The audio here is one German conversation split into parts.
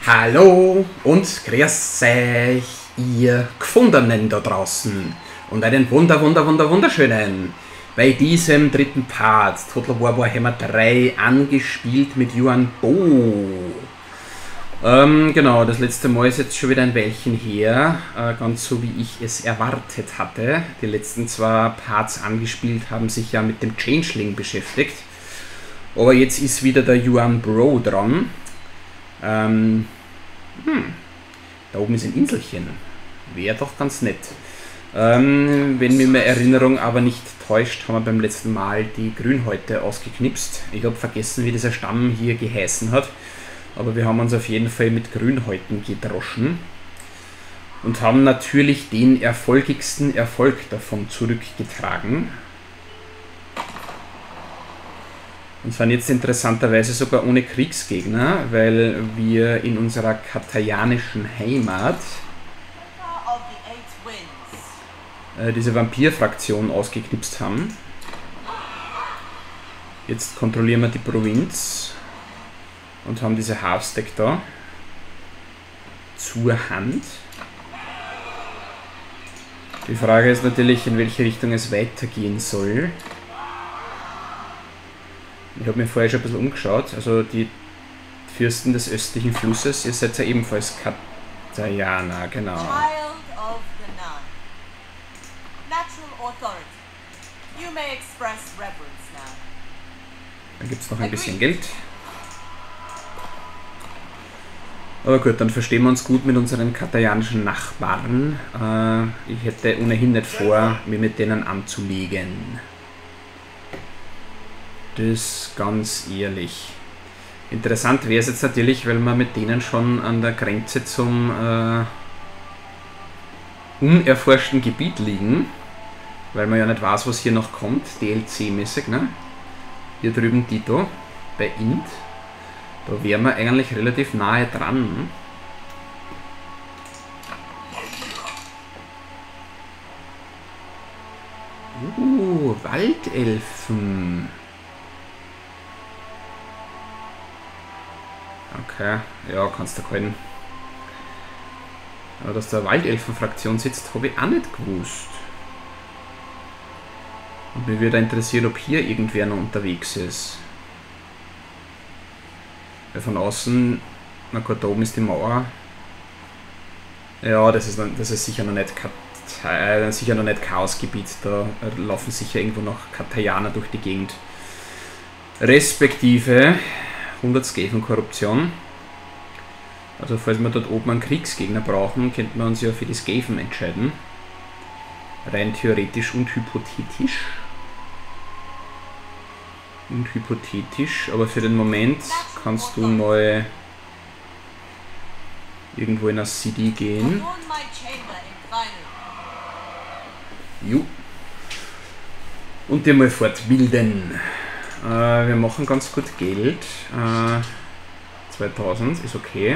Hallo und grüß euch, ihr Gefundenen da draußen und einen wunderschönen bei diesem dritten Part Total War Warhammer 3 angespielt mit Yuan Bo. Genau, das letzte Mal ist jetzt schon wieder ein Weilchen her, ganz so wie ich es erwartet hatte. Die letzten zwei Parts angespielt haben sich ja mit dem Changeling beschäftigt, aber jetzt ist wieder der Yuan Bo dran. Da oben ist ein Inselchen. Wäre doch ganz nett. Wenn mir meine Erinnerung aber nicht täuscht, haben wir beim letzten Mal die Grünhäute ausgeknipst. Ich habe vergessen, wie dieser Stamm hier geheißen hat. Aber wir haben uns auf jeden Fall mit Grünhäuten gedroschen. Und haben natürlich den erfolgigsten Erfolg davon zurückgetragen. Und sind jetzt interessanterweise sogar ohne Kriegsgegner, weil wir in unserer katajanischen Heimat diese Vampir-Fraktion ausgeknipst haben. Jetzt kontrollieren wir die Provinz und haben diese Halfstack da zur Hand. Die Frage ist natürlich, in welche Richtung es weitergehen soll. Ich habe mir vorher schon ein bisschen umgeschaut, also die Fürsten des östlichen Flusses, ihr seid ja ebenfalls Katayaner, genau. Dann gibt es noch ein bisschen Geld. Aber gut, dann verstehen wir uns gut mit unseren katayanischen Nachbarn. Ich hätte ohnehin nicht vor, mich mit denen anzulegen. Das ganz ehrlich. Interessant wäre es jetzt natürlich, weil wir mit denen schon an der Grenze zum unerforschten Gebiet liegen. Weil man ja nicht weiß, was hier noch kommt, DLC-mäßig, ne? Hier drüben Dito, bei Int. Da wären wir eigentlich relativ nahe dran. Waldelfen. Okay, ja, kannst du können. Aber dass da eine Waldelfen-Fraktion sitzt, habe ich auch nicht gewusst. Und mich würde interessieren, ob hier irgendwer noch unterwegs ist. Weil von außen, na gut, da oben ist die Mauer. Ja, das ist sicher noch nicht Chaosgebiet. Da laufen sicher irgendwo noch Katayaner durch die Gegend. Respektive 100 Skaven-Korruption. Also falls wir dort oben einen Kriegsgegner brauchen, könnten wir uns ja für die Skaven entscheiden. Rein theoretisch und hypothetisch. Aber für den Moment kannst du mal irgendwo in das CD gehen. Jo. Und dir mal fortbilden. Wir machen ganz gut Geld. 2000 ist okay.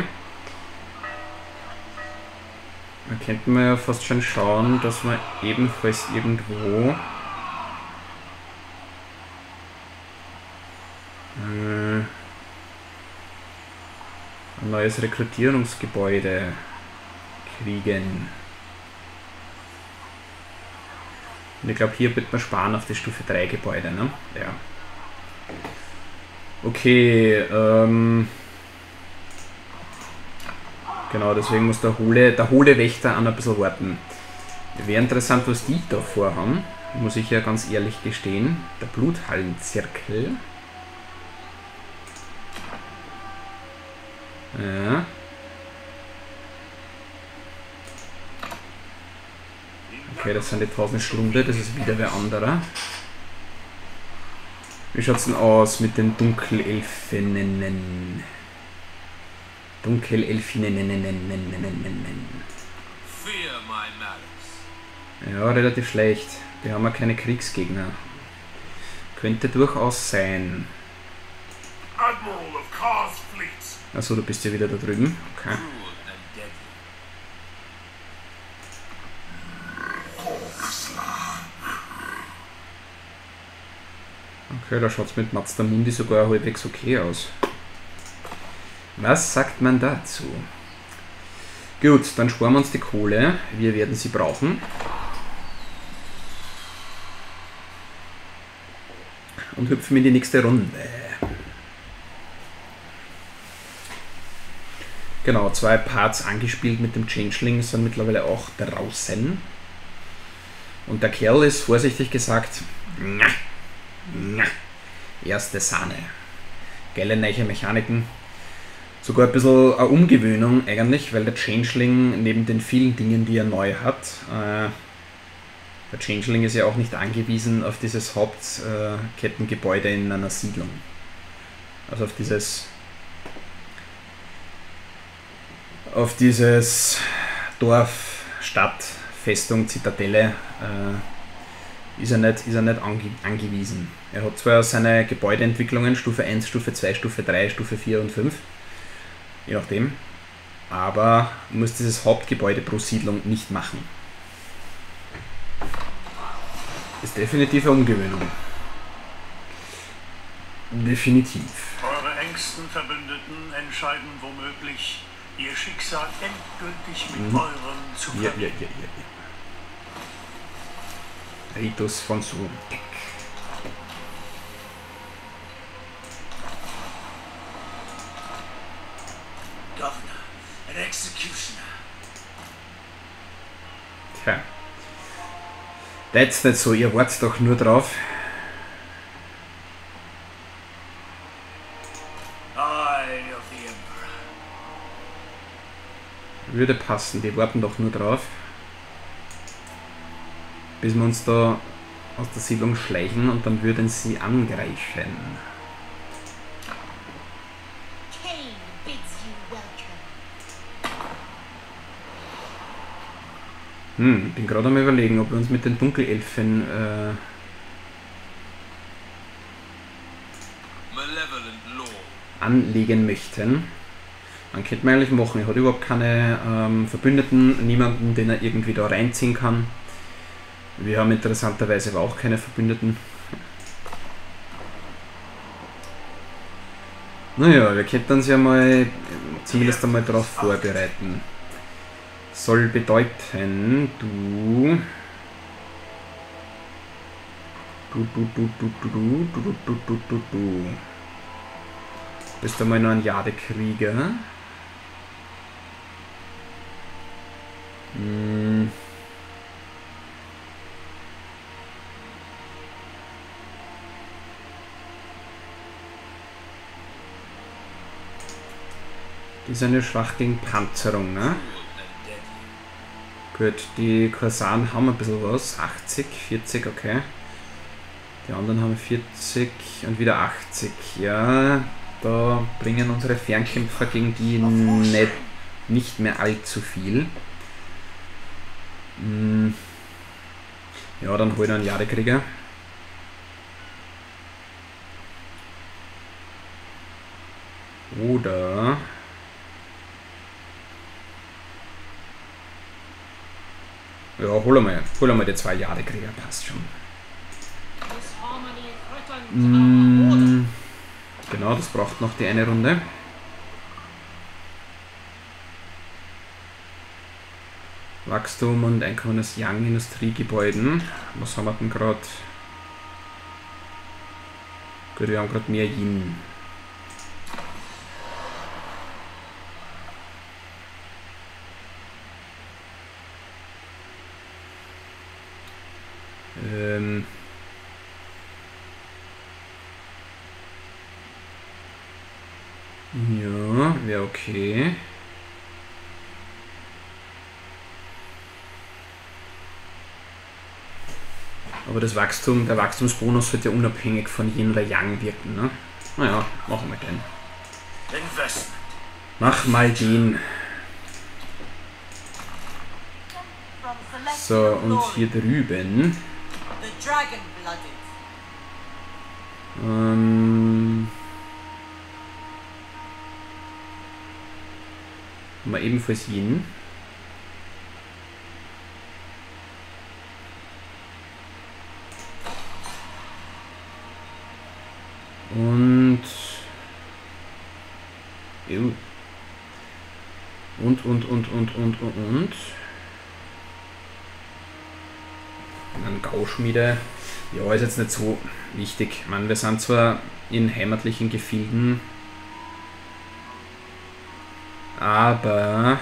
Da könnten wir ja fast schon schauen, dass wir ebenfalls irgendwo ein neues Rekrutierungsgebäude kriegen. Und ich glaube, hier wird man sparen auf die Stufe 3 Gebäude, ne? Ja. Okay, genau, deswegen muss der hohle Wächter an ein bisschen warten. Wäre interessant, was die da vorhaben, muss ich ja ganz ehrlich gestehen. Der Bluthallenzirkel. Ja. Okay, das sind die 1000 Schlunde, das ist wieder wer anderer. Wie schaut es denn aus mit den Dunkelelfinnen? Ja, relativ schlecht. Wir haben ja keine Kriegsgegner. Könnte durchaus sein. Achso, du bist ja wieder da drüben. Okay. Okay, da schaut es mit Mazda Mundi sogar halbwegs okay aus. Was sagt man dazu? Gut, dann sparen wir uns die Kohle. Wir werden sie brauchen. Und hüpfen in die nächste Runde. Genau, 2 Parts angespielt mit dem Changeling sind mittlerweile auch draußen. Und der Kerl ist vorsichtig gesagt, erste Sahne. Geile neue Mechaniken. Sogar ein bisschen eine Umgewöhnung eigentlich, weil der Changeling neben den vielen Dingen, die er neu hat, der Changeling ist ja auch nicht angewiesen auf dieses Hauptkettengebäude in einer Siedlung. Also auf dieses Dorf, Stadt, Festung, Zitadelle ist er nicht angewiesen. Er hat zwar seine Gebäudeentwicklungen, Stufe 1, Stufe 2, Stufe 3, Stufe 4 und 5, je nachdem, aber muss dieses Hauptgebäude pro Siedlung nicht machen. Ist definitiv eine Umgewöhnung. Definitiv. Eure engsten Verbündeten entscheiden womöglich ihr Schicksal endgültig mit eurem zu verbinden. Ja. Ritus von Sutek. Governor, an executioner. Tja. That's nicht so, ihr wartet doch nur drauf. Eye of the Emperor. Würde passen, die warten doch nur drauf. Bis wir uns da aus der Siedlung schleichen und dann würden sie angreifen. Bin gerade am Überlegen, ob wir uns mit den Dunkelelfen anlegen möchten. Man könnte man eigentlich machen. Er hat überhaupt keine Verbündeten, niemanden, den er irgendwie da reinziehen kann. Wir haben interessanterweise aber auch keine Verbündeten. Naja, wir könnten uns ja mal zumindest einmal darauf vorbereiten. Soll bedeuten, du bist einmal noch ein Jadekrieger. Die ist eine schwach gegen Panzerung, ne? Gut, die Korsaren haben ein bisschen was. 80, 40, okay. Die anderen haben 40 und wieder 80. Ja, da bringen unsere Fernkämpfer gegen die nicht mehr allzu viel. Ja, dann holen wir einen Jadekrieger. Oder... Ja, holen wir die 2 Jadekrieger, passt schon. Genau, das braucht noch die eine Runde. Wachstum und Einkommen aus Young Industriegebäuden. Was haben wir denn gerade? Gut, wir haben gerade mehr Yin. Ja, wäre okay. Aber das Wachstum, der Wachstumsbonus wird ja unabhängig von Yin oder Yang wirken, ne? Naja, machen wir den. Mach mal den. So, und hier drüben. Mal ebenfalls Yin. Und... Und. Dann Gauschmiede. Ja, ist jetzt nicht so wichtig. Ich meine, wir sind zwar in heimatlichen Gefilden, aber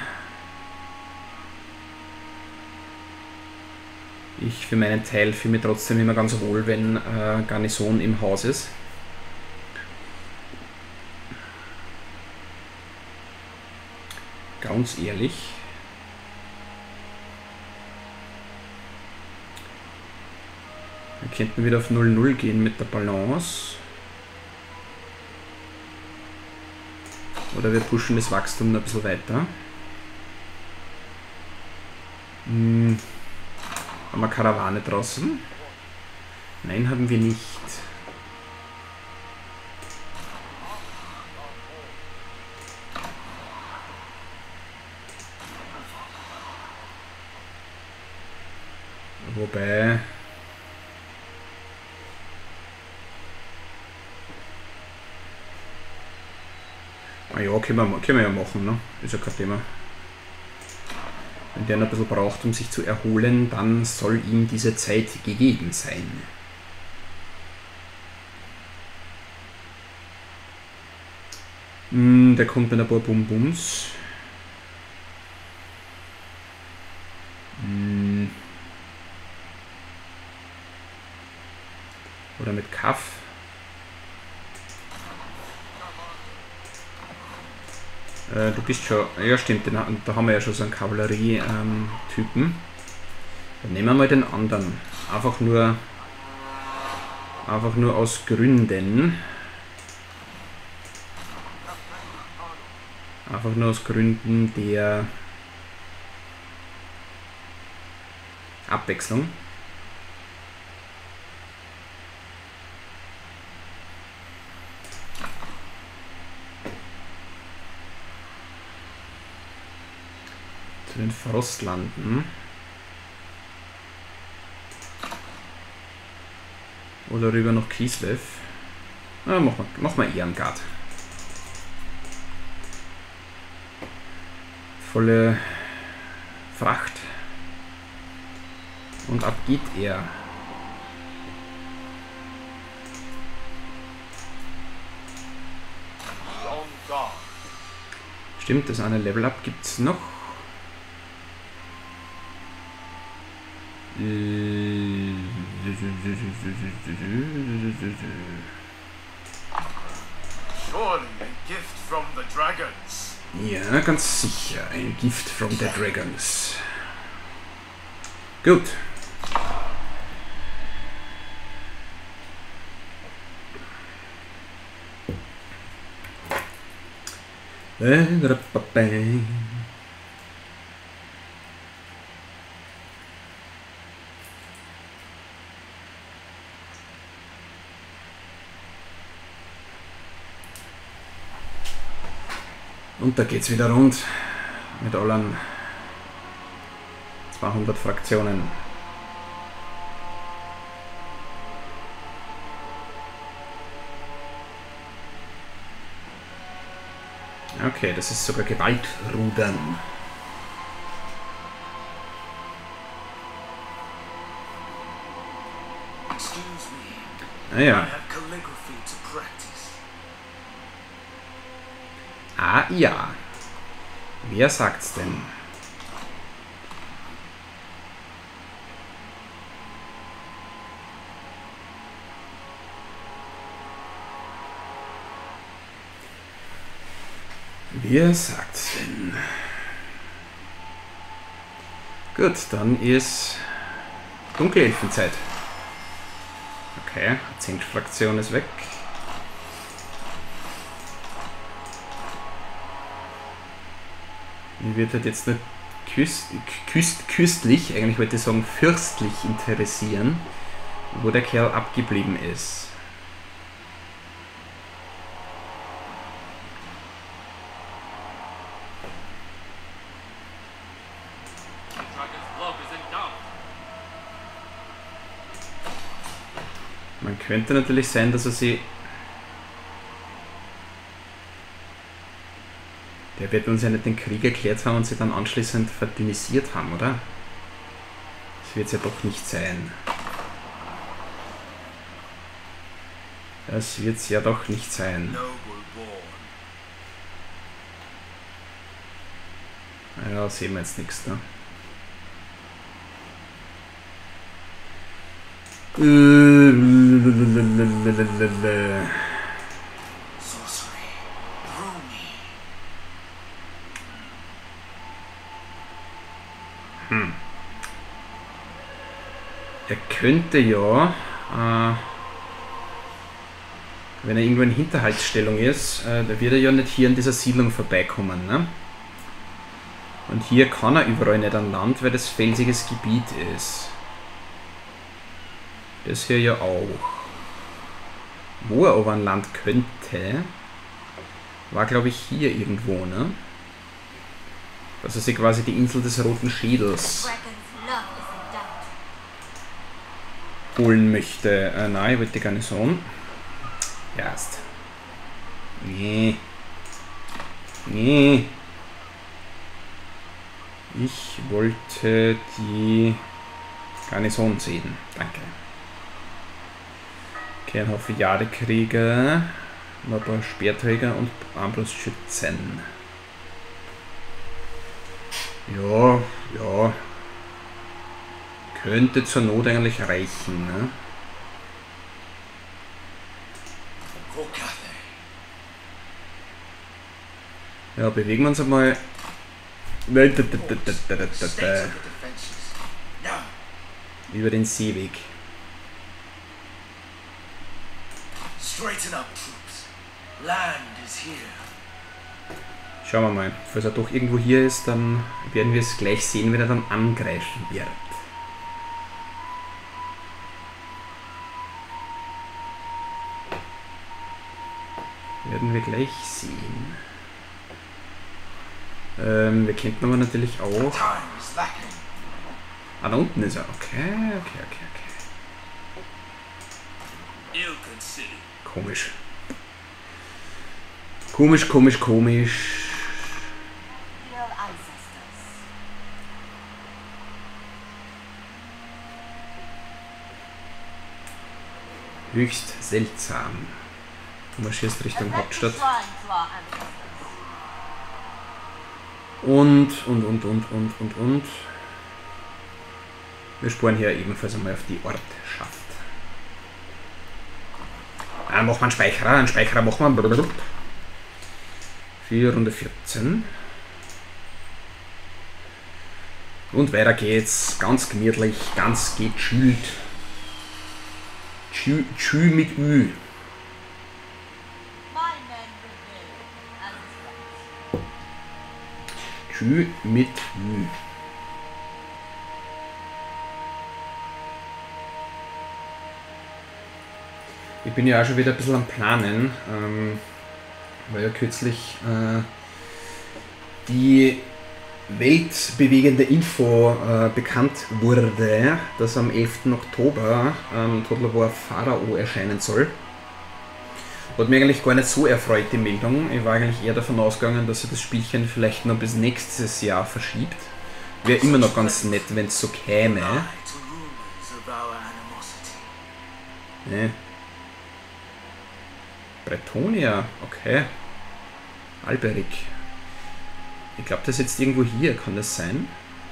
ich für meinen Teil fühle mich trotzdem immer ganz wohl, wenn Garnison im Haus ist. Ganz ehrlich. Wir könnten wieder auf 0-0 gehen mit der Balance. Oder wir pushen das Wachstum noch ein bisschen weiter. Haben wir Karawane draußen? Nein, haben wir nicht. Wobei... Ah ja, können wir ja machen, ne? Ist ja kein Thema. Wenn der noch ein bisschen braucht, um sich zu erholen, dann soll ihm diese Zeit gegeben sein. Der kommt mit ein paar Bum-Bums. Oder mit Kaff. Du bist schon... Ja stimmt, da haben wir ja schon so einen Kavallerie-Typen. Dann nehmen wir mal den anderen. Einfach nur aus Gründen. Einfach nur aus Gründen der Abwechslung. Zu den Frostlanden. Oder rüber nach Kislev. Ah, mach mal Ehrengard. Volle Fracht. Und ab geht er. Stimmt, das eine Level-Up gibt es noch. Ja, ganz sicher. Ein Gift from the Dragons. Gut. Und da geht's wieder rund mit allen 200 Fraktionen. Okay, das ist sogar Gewaltrudern. Ah ja. Ah ja. Wer sagt's denn? Wer sagt's denn? Gut, dann ist Dunkelelfenzeit. Okay, Zinkfraktion ist weg. Mir wird halt jetzt nicht küstlich, eigentlich wollte ich sagen fürstlich interessieren, wo der Kerl abgeblieben ist. Man könnte natürlich sein, dass er sie Der wird uns ja nicht den Krieg erklärt haben und sie dann anschließend verdünnisiert haben, oder? Das wird es ja doch nicht sein. Das wird es ja doch nicht sein. Ja, sehen wir jetzt nichts, ne? Er könnte ja, wenn er irgendwo in Hinterhaltsstellung ist, da wird er ja nicht hier in dieser Siedlung vorbeikommen, ne? Und hier kann er überall nicht an Land, weil das felsiges Gebiet ist. Das hier ja auch. Wo er aber an Land könnte, war glaube ich hier irgendwo, ne? Das ist ja quasi die Insel des Roten Schädels holen möchte. Nein, ich wollte die Garnison. Erst. Nee. Nee. Ich wollte die Garnison sehen. Danke. Okay, ein Haufen Jadekrieger, noch ein paar Speerträger und Armbrustschützen. Ja, ja. Könnte zur Not eigentlich reichen, ne? Ja, bewegen wir uns einmal. Über den Seeweg. Schauen wir mal. Falls er doch irgendwo hier ist, dann werden wir es gleich sehen, wenn er dann angreifen wird. Werden wir gleich sehen. Wir könnten aber natürlich auch... Ah, da unten ist er. Okay. Komisch. Komisch. Höchst seltsam. Du marschierst Richtung Hauptstadt. Und. Wir sparen hier ebenfalls einmal auf die Ortschaft. Machen wir einen Speicherer. Machen wir. 4 Runde 14. Und weiter geht's. Ganz gemütlich, ganz gechillt. Tschü mit Ü. Tschü mit Ü. Ich bin ja auch schon wieder ein bisschen am Planen, weil ja kürzlich die weltbewegende Info bekannt wurde, dass am 11. Oktober Total War Pharao erscheinen soll. Hat mich eigentlich gar nicht so erfreut, die Meldung. Ich war eigentlich eher davon ausgegangen, dass sich das Spielchen vielleicht noch bis nächstes Jahr verschiebt. Wäre immer noch ganz nett, wenn es so käme. Nee. Bretonia, okay. Alberic. Ich glaube, das ist jetzt irgendwo hier, kann das sein?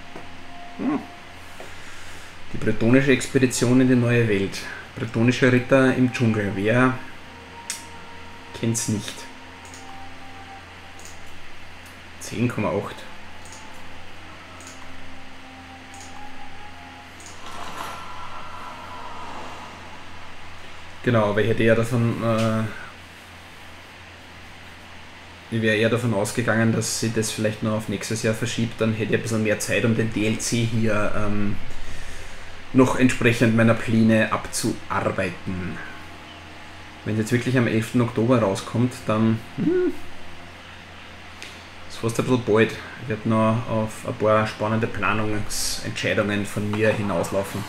Die bretonische Expedition in die neue Welt. Bretonische Ritter im Dschungel. Wer kennt's nicht? 10,8. Genau, aber ich hätte ja davon... Ich wäre eher davon ausgegangen, dass sie das vielleicht noch auf nächstes Jahr verschiebt, dann hätte ich ein bisschen mehr Zeit, um den DLC hier noch entsprechend meiner Pläne abzuarbeiten. Wenn es jetzt wirklich am 11. Oktober rauskommt, dann ist fast ein bisschen bald. Ich werde noch auf ein paar spannende Planungsentscheidungen von mir hinauslaufen.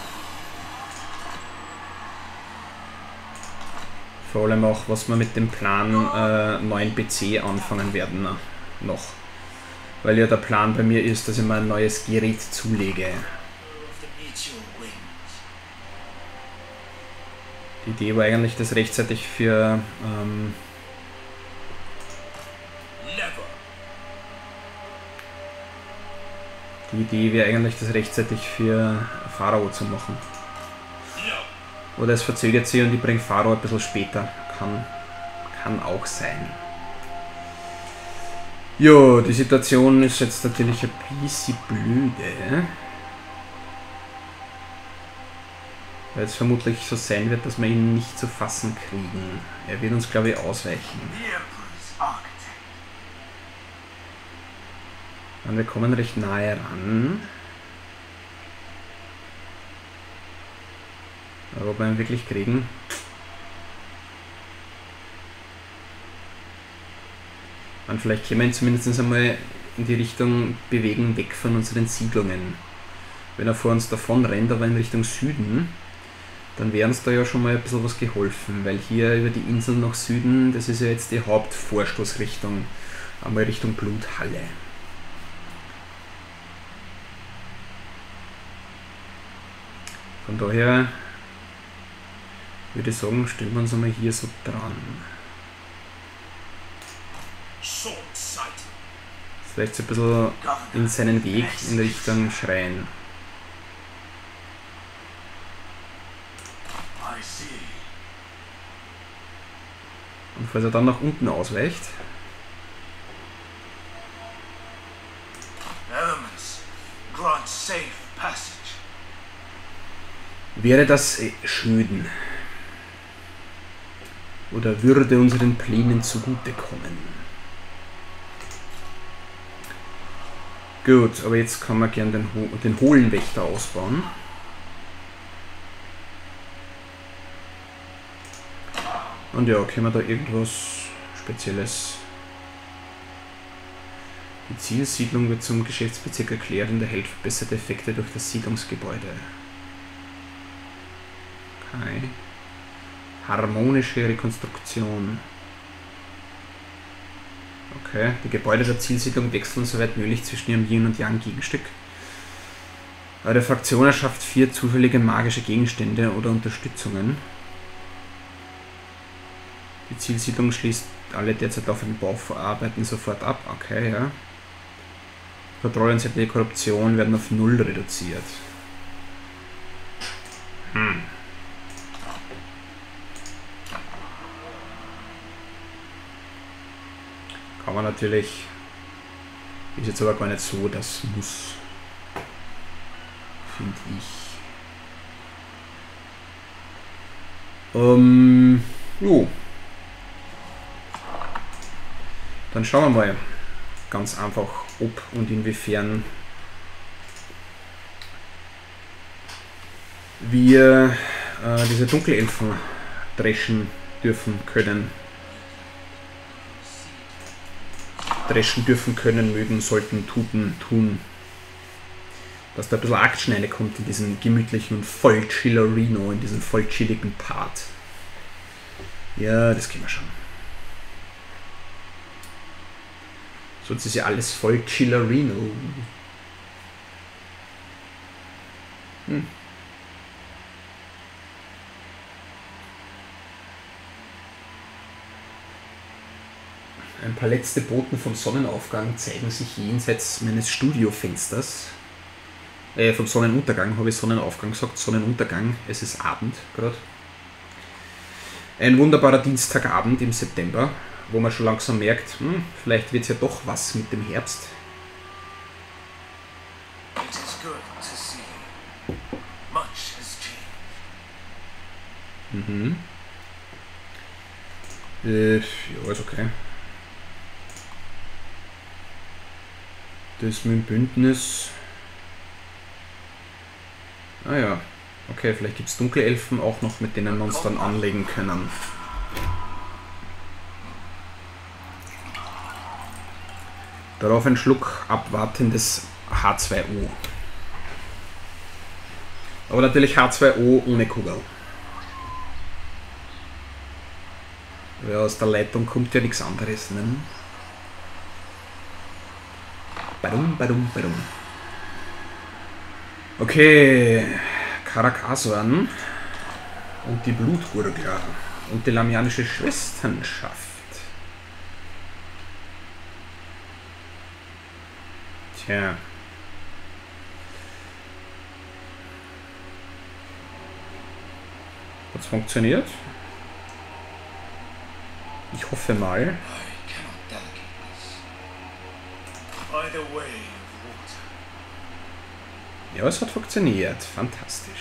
Vor allem auch, was wir mit dem Plan neuen PC anfangen werden noch. Weil ja der Plan bei mir ist, dass ich mir ein neues Gerät zulege. Die Idee war eigentlich, das rechtzeitig für die Idee wäre eigentlich, das rechtzeitig für Pharao zu machen. Oder es verzögert sich und ich bringe Pharao ein bisschen später. Kann auch sein. Jo, die Situation ist jetzt natürlich ein bisschen blöde. Weil es vermutlich so sein wird, dass wir ihn nicht zu fassen kriegen. Er wird uns, glaube ich, ausweichen. Und wir kommen recht nahe ran. Aber ob wir ihn wirklich kriegen... Und vielleicht können wir ihn zumindest einmal in die Richtung bewegen, weg von unseren Siedlungen. Wenn er vor uns davon rennt, aber in Richtung Süden, dann wäre uns da ja schon mal ein bisschen was geholfen, weil hier über die Insel nach Süden, das ist ja jetzt die Hauptvorstoßrichtung, einmal Richtung Bluthalle. Von daher würde ich sagen, stellen wir uns einmal hier so dran. Vielleicht so ein bisschen in seinen Weg in Richtung Schrein. Und falls er dann nach unten ausweicht, wäre das schön. Oder würde unseren Plänen zugutekommen. Gut, aber jetzt kann man gerne den Hohlenwächter ausbauen. Und ja, können wir da irgendwas Spezielles... Die Zielsiedlung wird zum Geschäftsbezirk erklärt und erhält verbesserte Effekte durch das Siedlungsgebäude. Okay. Harmonische Rekonstruktion. Okay, die Gebäude der Zielsiedlung wechseln soweit möglich zwischen ihrem Yin und Yang Gegenstück. Eure Fraktion erschafft 4 zufällige magische Gegenstände oder Unterstützungen. Die Zielsiedlung schließt alle derzeit laufenden Bauarbeiten sofort ab. Okay, ja. Kontrolle und sämtliche Korruption werden auf 0 reduziert. Kann man natürlich, ist jetzt aber gar nicht so, das muss, finde ich. Jo. Dann schauen wir mal ganz einfach, ob und inwiefern wir diese Dunkelelfen dreschen dürfen können. Dreschen dürfen können, mögen, sollten, tun. Dass da ein bisschen Action reinkommt in diesen gemütlichen und voll Chillerino, in diesen voll chilligen Part. Ja, das kennen wir schon. Sonst ist ja alles voll Chillerino. Ein paar letzte Boten vom Sonnenaufgang zeigen sich jenseits meines Studiofensters. Vom Sonnenuntergang habe ich Sonnenaufgang gesagt, Sonnenuntergang, es ist Abend gerade. Ein wunderbarer Dienstagabend im September, wo man schon langsam merkt, vielleicht wird es ja doch was mit dem Herbst. Ja, ist okay. Das mit dem Bündnis. Ah ja, okay, vielleicht gibt es Dunkelelfen auch noch, mit denen wir uns dann anlegen können. Darauf ein Schluck abwartendes H2O. Aber natürlich H2O ohne Kugel. Weil aus der Leitung kommt ja nichts anderes, ne? Badum, badum, badum. Okay, Caracassorn und die Blutgurgler und die lamianische Schwesternschaft. Tja. Hat's funktioniert? Ich hoffe mal. Ja, es hat funktioniert. Fantastisch.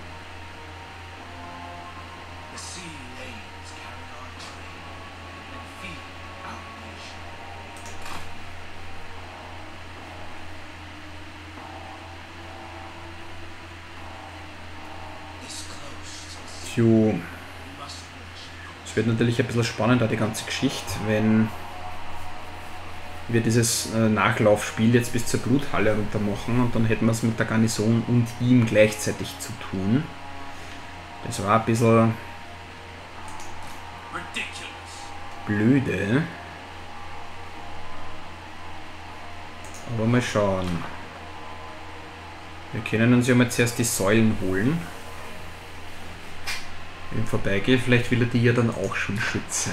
Jo. Es wird natürlich ein bisschen spannender, die ganze Geschichte, wenn wir dieses Nachlaufspiel jetzt bis zur Bluthalle runter machen und dann hätten wir es mit der Garnison und ihm gleichzeitig zu tun. Das war ein bisschen blöde. Aber mal schauen. Wir können uns ja mal zuerst die Säulen holen. Im Vorbeigehen, vielleicht will er die ja dann auch schon schützen.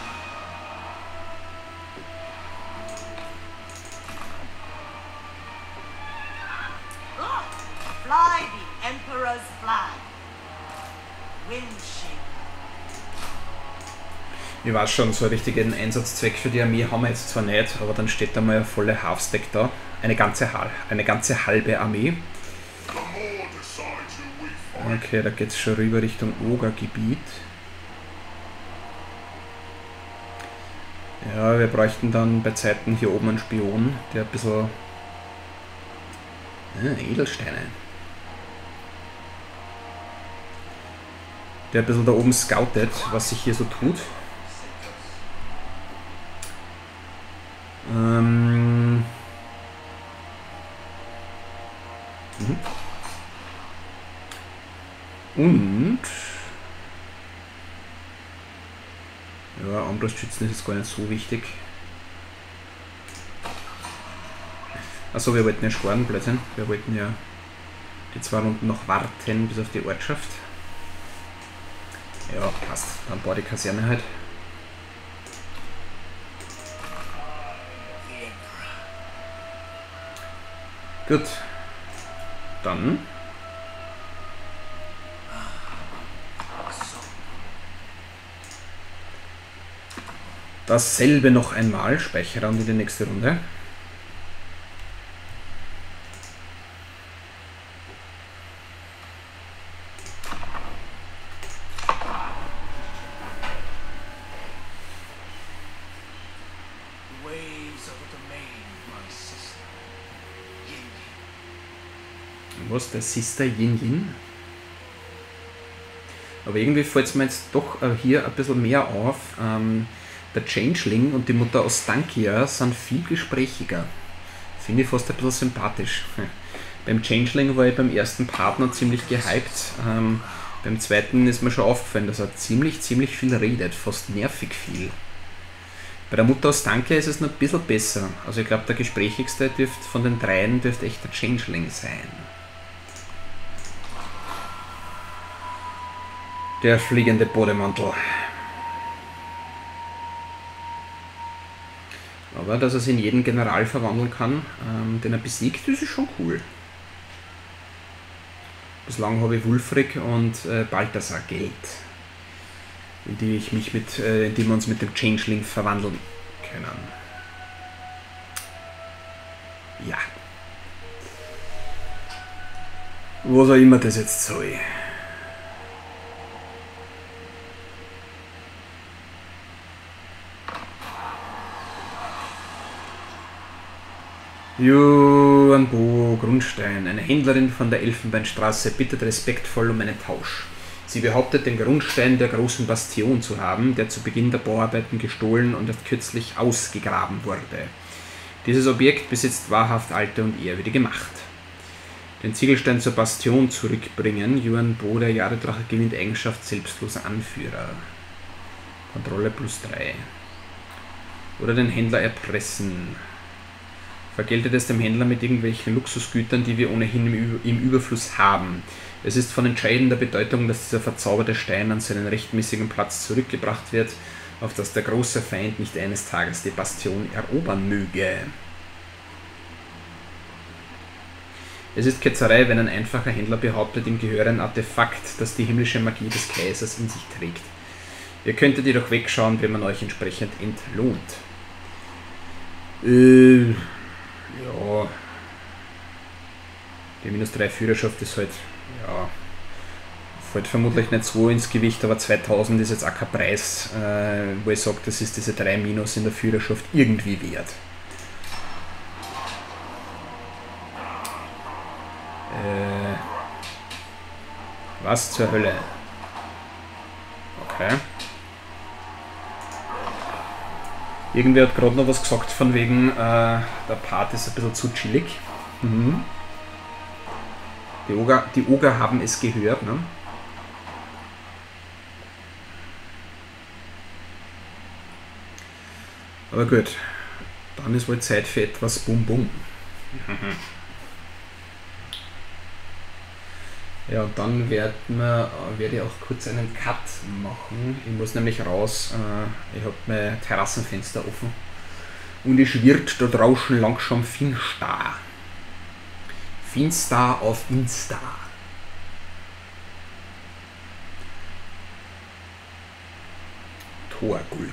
Fly the Emperor's flag. Windshaker. Ich weiß schon, so einen richtigen Einsatzzweck für die Armee haben wir jetzt zwar nicht, aber dann steht da mal eine volle Halfstack da. Eine ganze halbe Armee. Okay, da geht es schon rüber Richtung Ogergebiet. Ja, wir bräuchten dann bei Zeiten hier oben einen Spion, der ein bisschen... Edelsteine. Der ein bisschen da oben scoutet, was sich hier so tut. Und ja, Armbrustschützen ist jetzt gar nicht so wichtig. Achso, wir wollten ja sparen, Blödsinn. Wir wollten ja die 2 Runden noch warten bis auf die Ortschaft. Ja, passt. Dann baue die Kaserne halt. Gut. Dann dasselbe noch einmal. Speicherraum in die nächste Runde. Was, der Sister Yin Yin? Aber irgendwie fällt es mir jetzt doch hier ein bisschen mehr auf. Der Changeling und die Mutter Ostankia sind viel gesprächiger. Finde ich fast ein bisschen sympathisch. Beim Changeling war ich beim ersten Partner ziemlich gehypt. Beim zweiten ist mir schon aufgefallen, dass er ziemlich viel redet, fast nervig viel. Bei der Mutter Ostankia ist es noch ein bisschen besser. Also ich glaube, der gesprächigste von den dreien dürfte echt der Changeling sein. Der fliegende Bodemantel. Aber dass er sich in jeden General verwandeln kann, den er besiegt, das ist schon cool. Bislang habe ich Wulfric und Balthasar Geld, in die wir uns mit dem Changeling verwandeln können. Ja. Was auch immer das jetzt soll. Yuan Bo Grundstein, eine Händlerin von der Elfenbeinstraße, bittet respektvoll um einen Tausch. Sie behauptet, den Grundstein der großen Bastion zu haben, der zu Beginn der Bauarbeiten gestohlen und erst kürzlich ausgegraben wurde. Dieses Objekt besitzt wahrhaft alte und ehrwürdige Macht. Den Ziegelstein zur Bastion zurückbringen, Yuan Bo, der Jahredrache, gewinnt Eigenschaft selbstloser Anführer. Kontrolle +3. Oder den Händler erpressen. Vergeltet es dem Händler mit irgendwelchen Luxusgütern, die wir ohnehin im Überfluss haben. Es ist von entscheidender Bedeutung, dass dieser verzauberte Stein an seinen rechtmäßigen Platz zurückgebracht wird, auf dass der große Feind nicht eines Tages die Bastion erobern möge. Es ist Ketzerei, wenn ein einfacher Händler behauptet, ihm gehöre ein Artefakt, das die himmlische Magie des Kaisers in sich trägt. Ihr könntet jedoch wegschauen, wenn man euch entsprechend entlohnt. Ja. Die -3 Führerschaft ist halt, ja, fällt vermutlich nicht so ins Gewicht, aber 2000 ist jetzt auch kein Preis, wo ich sage, das ist diese 3 Minus in der Führerschaft irgendwie wert. Was zur Hölle? Okay. Irgendwer hat gerade noch was gesagt von wegen, der Part ist ein bisschen zu chillig. Mhm. Die Oger haben es gehört, ne? Aber gut, dann ist wohl Zeit für etwas Bum-Bum. Ja, und dann werde ich auch kurz einen Cut machen. Ich muss nämlich raus. Ich habe mein Terrassenfenster offen. Und es wird da draußen langsam finster. Finster auf Insta. Torgulk.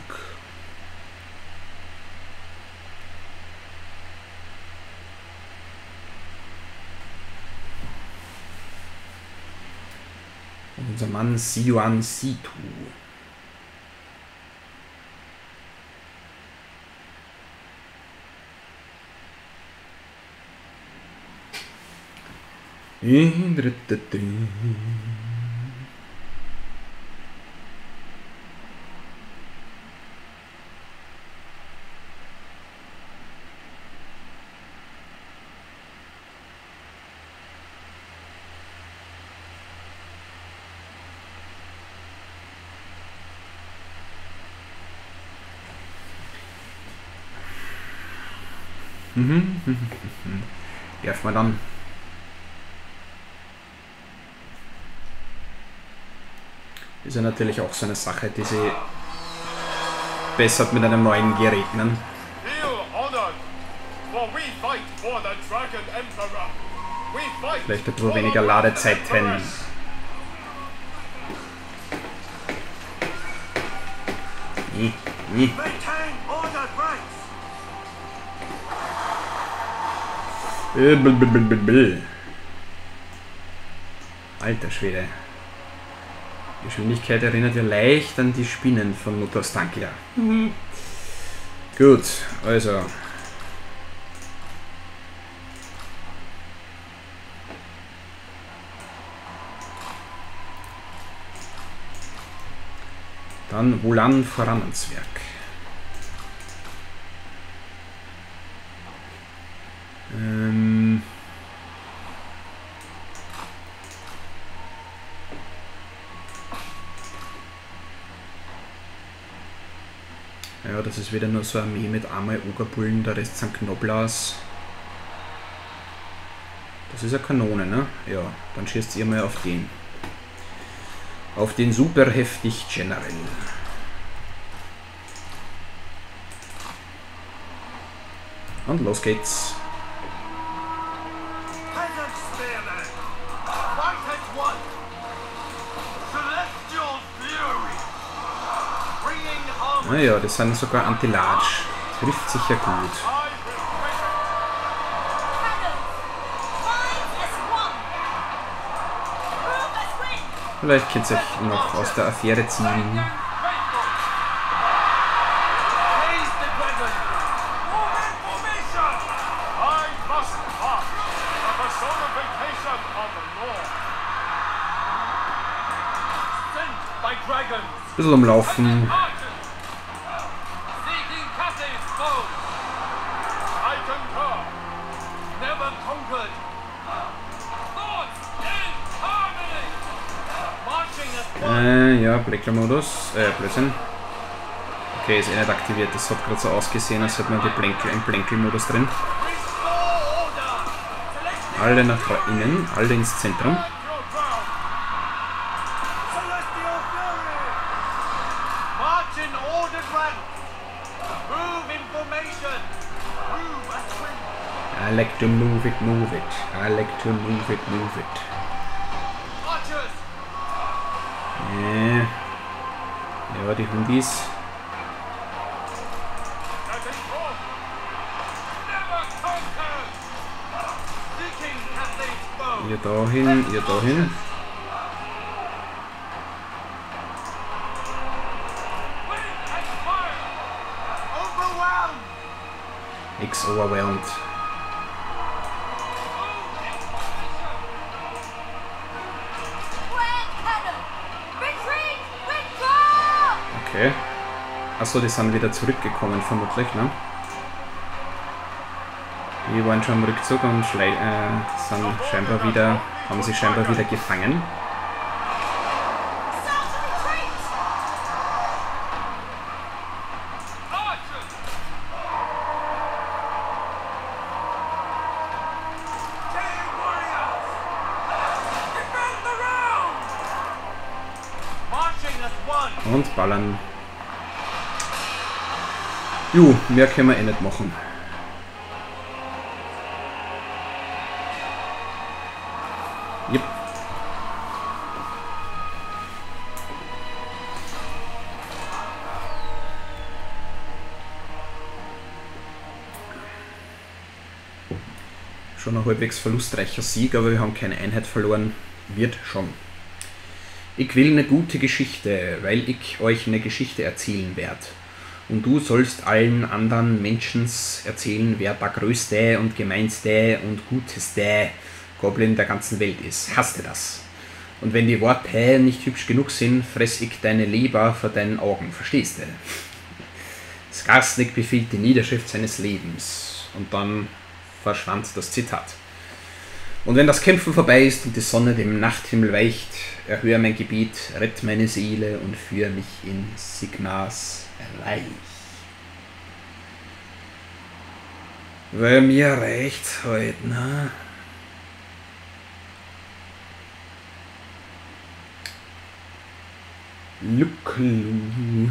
Unser Mann Sioan Situ. Werfen wir dann. Ist ja natürlich auch so eine Sache, die sie bessert mit einem neuen Gerät. Ne? Vielleicht ein bisschen weniger Ladezeiten. Alter Schwede. Geschwindigkeit erinnert ja leicht an die Spinnen von Motorstankler. Gut, also. Dann Wohlan voran ans Werk. Ja, das ist wieder nur so eine Armee mit einmal Ogerbullen, der Rest sind Knoblaus. Das ist eine Kanone, ne? Ja, dann schießt ihr mal auf den. Auf den super heftig General. Und los geht's. Naja, das sind sogar Anti-Large. Trifft sich ja gut. Vielleicht könnt ihr euch noch aus der Affäre ziehen. Ein bisschen umlaufen. Ja, Blänkler-Modus. Blödsinn. Okay, ist eh nicht aktiviert. Das hat gerade so ausgesehen, als hätte man im Blänkel-Modus drin. alle nach innen, alle ins Zentrum. I like to move it, move it. I like to move it, move it. Ja, die Hundis. Ihr dahin, ihr dahin. X overwhelmed. Okay. Achso, die sind wieder zurückgekommen vermutlich, ne? Die waren schon am Rückzug und sind scheinbar wieder, haben sie scheinbar wieder gefangen. Und ballern. Jo, mehr können wir eh nicht machen. Yep. Schon ein halbwegs verlustreicher Sieg, aber wir haben keine Einheit verloren. Wird schon. Ich will eine gute Geschichte, weil ich euch eine Geschichte erzählen werde. Und du sollst allen anderen Menschen erzählen, wer der größte und gemeinste und guteste Goblin der ganzen Welt ist. Hast du das? Und wenn die Worte nicht hübsch genug sind, fress ich deine Leber vor deinen Augen. Verstehst du? Skarsnik befiehlt die Niederschrift seines Lebens. Und dann verschwand das Zitat. Und wenn das Kämpfen vorbei ist und die Sonne dem Nachthimmel weicht, erhöhe mein Gebiet, rett meine Seele und führe mich in Sigmars Reich. Weil mir reicht's heute, ne? Luklu.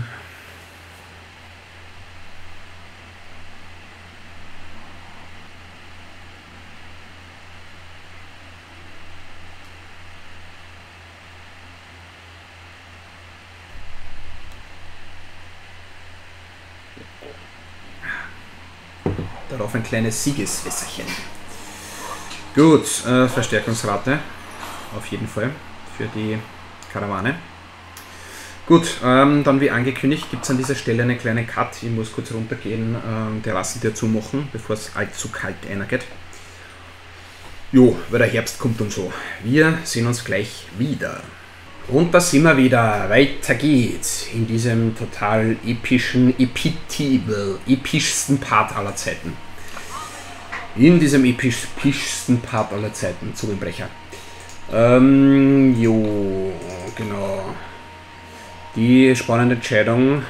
Darauf ein kleines Siegeswässerchen. Gut, Verstärkungsrate. Auf jeden Fall für die Karawane. Gut, dann wie angekündigt gibt es an dieser Stelle eine kleine Cut. Ich muss kurz runtergehen, die Rassentür zumachen, bevor es allzu kalt eingeht. Jo, weil der Herbst kommt und so. Wir sehen uns gleich wieder. Und da sind wir wieder. Weiter geht's in diesem total epischen, epischsten Part aller Zeiten. In diesem epischsten Part aller Zeiten. Zungenbrecher. Jo, genau. Die spannende Entscheidung.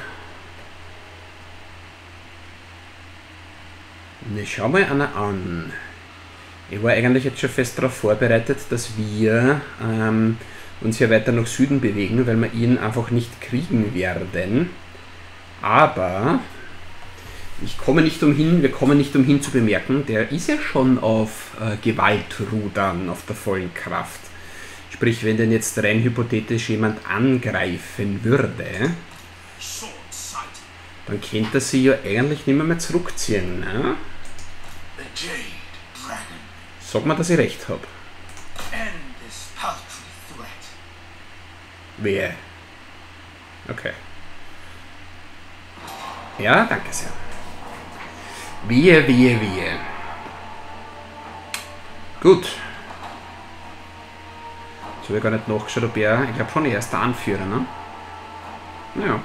Ich schau mal einer an. Ich war eigentlich jetzt schon fest darauf vorbereitet, dass wir uns hier weiter nach Süden bewegen, weil wir ihn einfach nicht kriegen werden. Aber wir kommen nicht umhin zu bemerken, der ist ja schon auf Gewaltrudern, auf der vollen Kraft. Sprich, wenn denn jetzt rein hypothetisch jemand angreifen würde, dann könnte er sie ja eigentlich nicht mehr zurückziehen. Ne? Sag mal, dass ich recht habe. Wer? Okay. Ja, danke sehr. Wehe. Gut. Jetzt habe ich gar nicht nachgeschaut, ob er, ich glaube schon, er ist der Anführer, ne? Naja.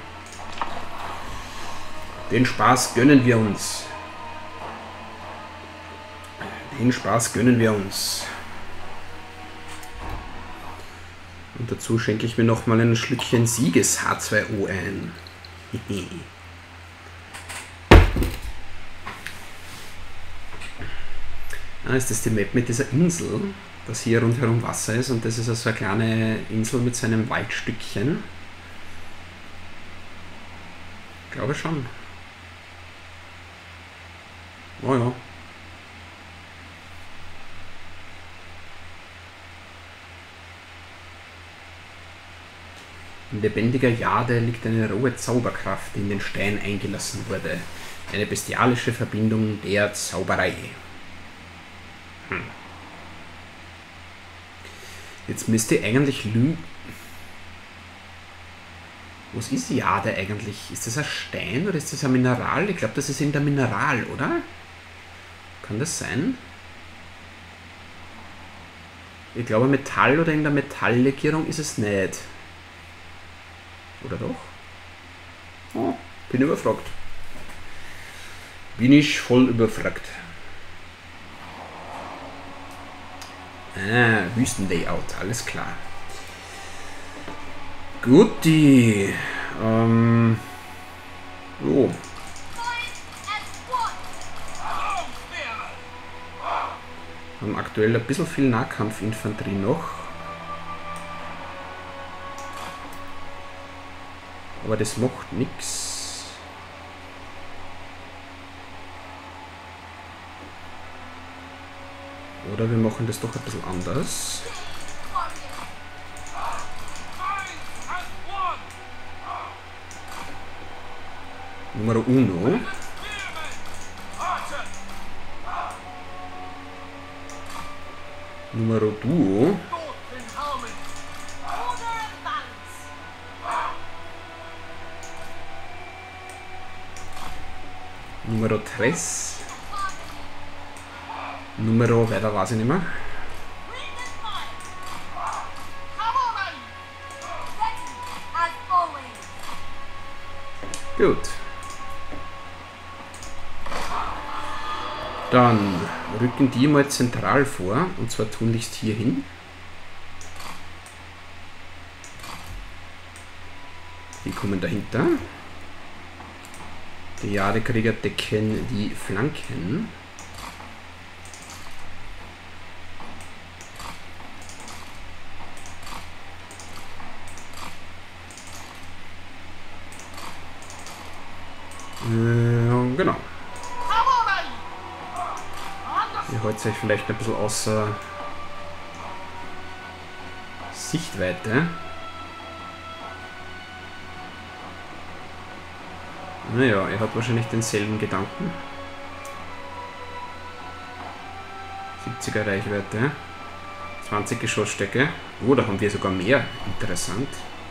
Den Spaß gönnen wir uns. Und dazu schenke ich mir nochmal ein Schlückchen Sieges H2O ein. Ah, ist das die Map mit dieser Insel, dass hier rundherum Wasser ist und das ist also eine kleine Insel mit so einem Waldstückchen? Ich glaube schon. Oh ja. In lebendiger Jade liegt eine rohe Zauberkraft, die in den Stein eingelassen wurde. Eine bestialische Verbindung der Zauberei. Jetzt müsste ich eigentlich lügen. Was ist Jade eigentlich? Ist das ein Stein oder ist das ein Mineral? Ich glaube, das ist in der Mineral, oder? Kann das sein? Ich glaube, Metall oder in der Metalllegierung ist es nicht. Oder doch? Oh, bin überfragt. Bin ich voll überfragt. Ah, Wüstenlayout, alles klar. Guti. So. Haben aktuell ein bisschen viel Nahkampfinfanterie noch. Aber das macht nichts. Oder wir machen das doch ein bisschen anders. Numero uno. Numero duo. Numero tres. Numero, weiter weiß ich nicht mehr. Gut. Dann rücken die mal zentral vor, und zwar tunlichst hier hin. Die kommen dahinter. Die Jadekrieger decken die Flanken. Genau. Ihr haltet euch vielleicht ein bisschen außer Sichtweite. Naja, ihr habt wahrscheinlich denselben Gedanken. 70er Reichweite. 20 Geschossstärke. Oh, da haben wir sogar mehr. Interessant.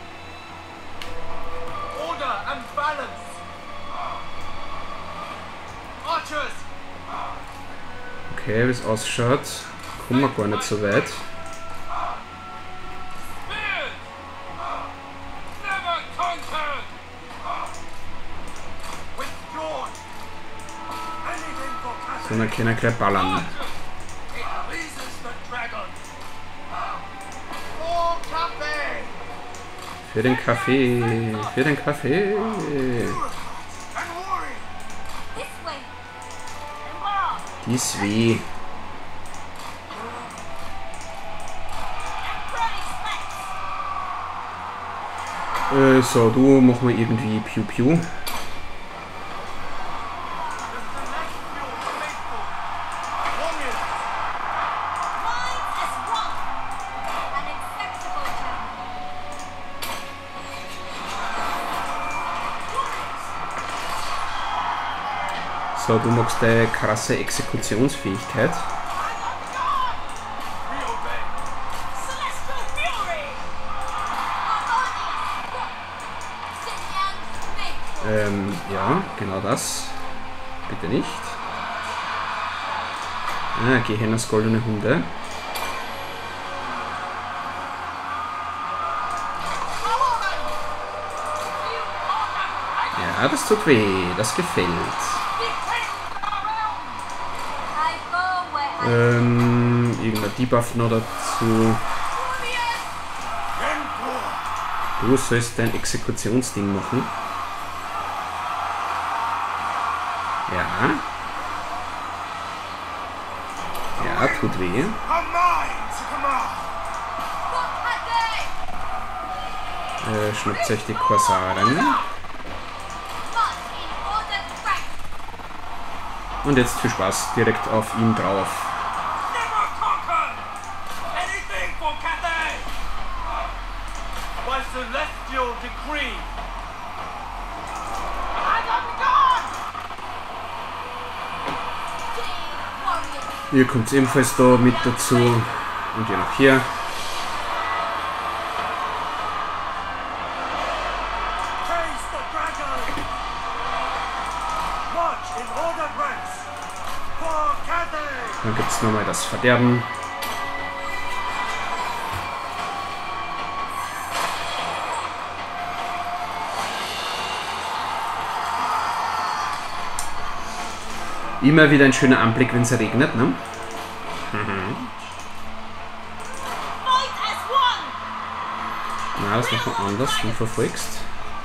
Okay, wie es ausschaut, kommen wir gar nicht so weit. Sondern können gleich ballern. Für den Kaffee, für den Kaffee. Die ist weh. So, du mach mal irgendwie Piu Piu. So, du magst deine krasse Exekutionsfähigkeit. Ja, genau das. Bitte nicht. Ah, Gehennas goldene Hunde. Ja, das tut weh. Das gefällt. Irgendein Debuff noch dazu. Du sollst dein Exekutionsding machen. Ja. tut weh. Schnappt euch die Korsaren. Und jetzt viel Spaß direkt auf ihn drauf. Ihr kommt ebenfalls da mit dazu und ihr noch hier. Dann gibt es nochmal das Verderben. Immer wieder ein schöner Anblick, wenn es regnet, ne? Na, das machen wir anders, du verfolgst.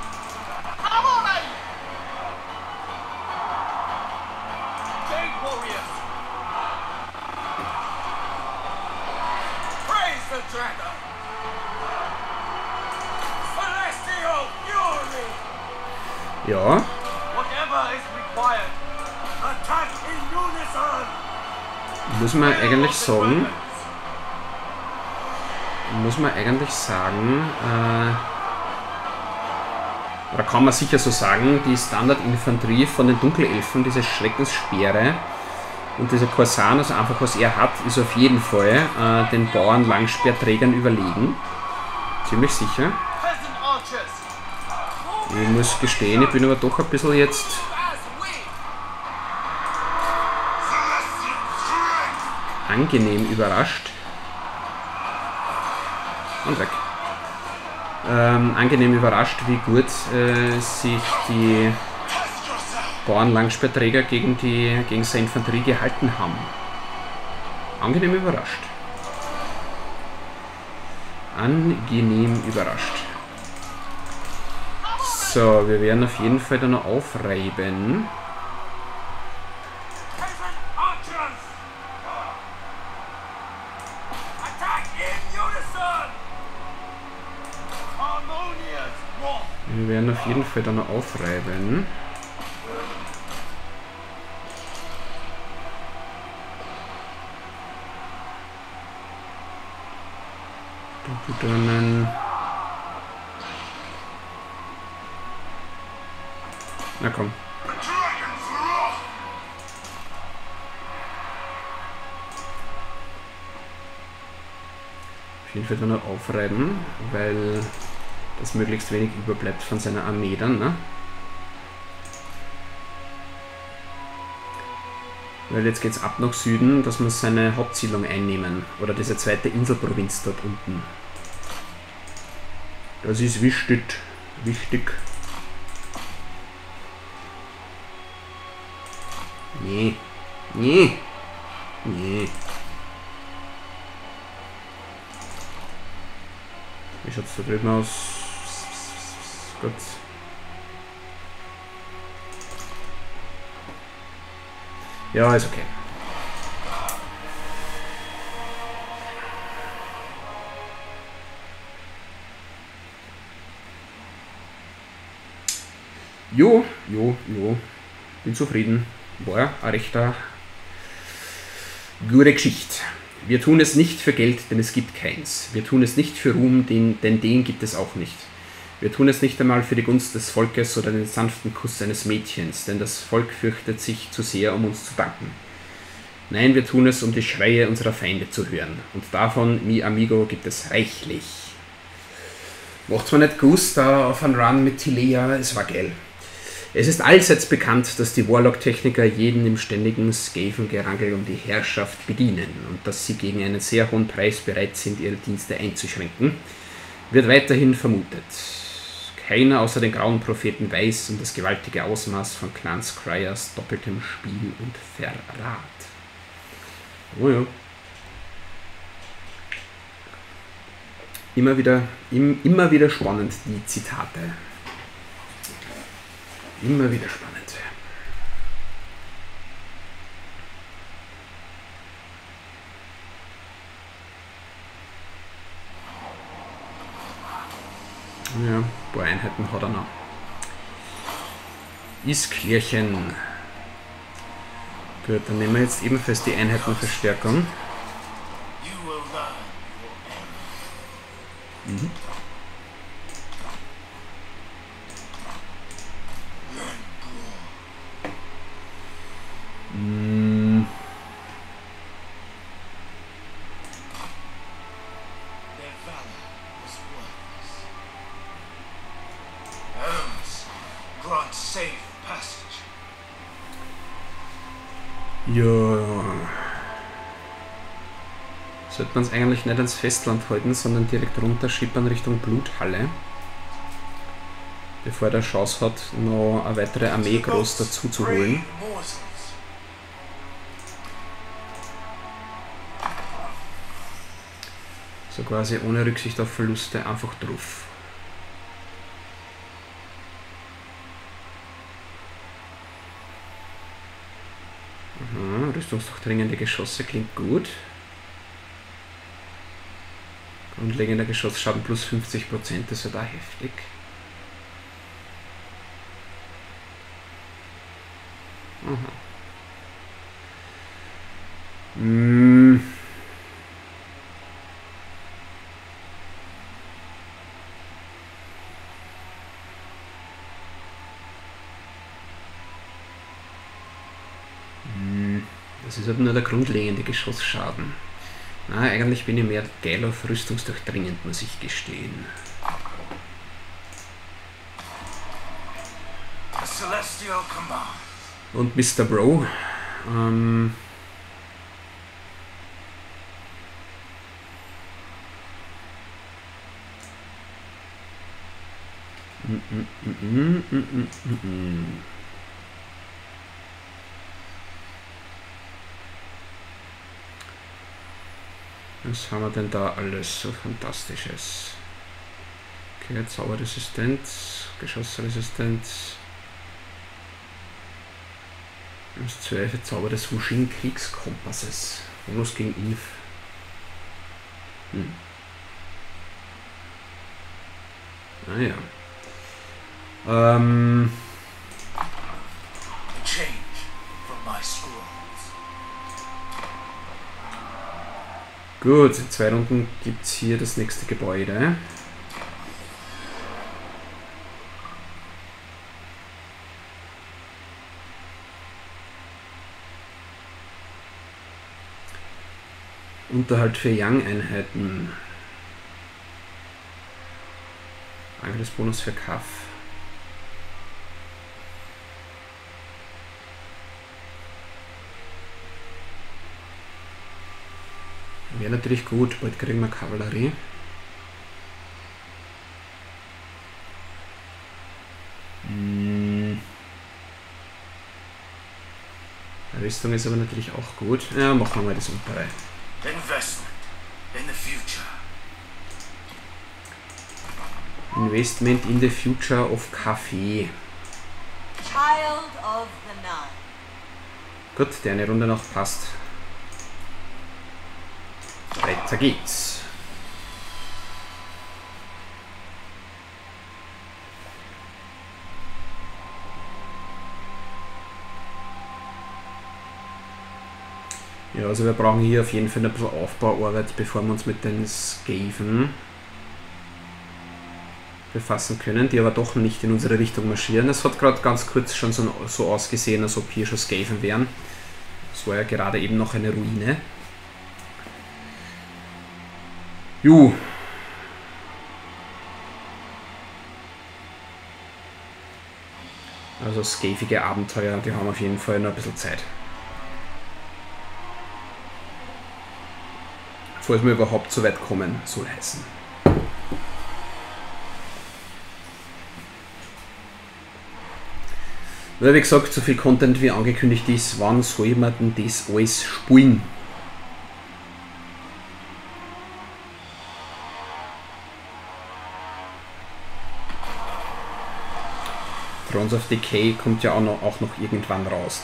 Ja. Muss man eigentlich sagen, oder kann man sicher so sagen, die Standardinfanterie von den Dunkelelfen, diese Schreckensspeere und dieser Korsan, also einfach was er hat, ist auf jeden Fall den Bauern-Langspeerträgern überlegen. Ziemlich sicher. Ich muss gestehen, ich bin aber doch ein bisschen jetzt angenehm überrascht. Und weg. Angenehm überrascht, wie gut sich die Bauern-Langspeerträger gegen seine Infanterie gehalten haben. Angenehm überrascht. Angenehm überrascht. So, wir werden auf jeden Fall da noch aufreiben. Wir werden auf jeden Fall da noch aufreiben. Na komm. Auf jeden Fall dann noch aufreiben, weil das möglichst wenig überbleibt von seiner Armee dann, ne? Weil jetzt geht's ab nach Süden, dass wir seine Hauptsiedlung einnehmen. Oder diese zweite Inselprovinz dort unten. Das ist wichtig. Wichtig. Nee. Nee. Nee. Wie schaut es da drüben aus? Gut. Ja, ist okay. Jo. Bin zufrieden. War ein rechter gute Geschichte. Wir tun es nicht für Geld, denn es gibt keins. Wir tun es nicht für Ruhm, denn den gibt es auch nicht. Wir tun es nicht einmal für die Gunst des Volkes oder den sanften Kuss eines Mädchens, denn das Volk fürchtet sich zu sehr, um uns zu danken. Nein, wir tun es, um die Schreie unserer Feinde zu hören. Und davon, mi amigo, gibt es reichlich. Macht zwar nicht gewusst, da auf einen Run mit Tilea, es war geil. Es ist allseits bekannt, dass die Warlock-Techniker jeden im ständigen Skaven-Gerangel um die Herrschaft bedienen und dass sie gegen einen sehr hohen Preis bereit sind, ihre Dienste einzuschränken, wird weiterhin vermutet. Keiner außer den grauen Propheten weiß um das gewaltige Ausmaß von Clan Scryers doppeltem Spiel und Verrat. Oh ja. Immer wieder spannend, die Zitate. Immer wieder spannend. Ja, ein paar Einheiten hat er noch. Ist Klärchen. Gut, dann nehmen wir jetzt ebenfalls die Einheitenverstärkung. Mhm. Ja. Sollte man es eigentlich nicht ans Festland halten, sondern direkt runterschippern Richtung Bluthalle. Bevor der Chance hat, noch eine weitere Armee groß dazu zu holen. So quasi ohne Rücksicht auf Verluste einfach drauf. Aha, rüstungsdurchdringende Geschosse klingt gut. Grundlegender Geschossschaden plus 50%, das ist ja da heftig. Aha. Das ist halt nur der grundlegende Geschossschaden. Na, eigentlich bin ich mehr geil auf rüstungsdurchdringend, muss ich gestehen. Und Mr. Bro. Was haben wir denn da alles so Fantastisches? Okay, Zauberresistenz, Geschossresistenz. Das 12 Zauber des Wushin Kriegskompasses. Bonus gegen Eve. Naja. Gut, in 2 Runden gibt es hier das nächste Gebäude. Unterhalt für Young-Einheiten. Angriffsbonus für Kaff. Wäre natürlich gut, bald kriegen wir Kavallerie. Rüstung ist aber natürlich auch gut. Ja, machen wir mal das untere. Investment in the future of Kaffee. Child of the Night. Gut, der eine Runde noch passt. Weiter geht's. Ja, also wir brauchen hier auf jeden Fall ein bisschen Aufbauarbeit, bevor wir uns mit den Skaven befassen können, die aber doch nicht in unsere Richtung marschieren. Es hat gerade ganz kurz schon so ausgesehen, als ob hier schon Skaven wären. Es war ja gerade eben noch eine Ruine. Jo. Also skavige Abenteuer, die haben auf jeden Fall noch ein bisschen Zeit. Falls wir überhaupt so weit kommen, soll heißen. Weil wie gesagt, so viel Content wie angekündigt ist, wann soll man denn das alles spielen? Thrones of Decay kommt ja auch noch irgendwann raus.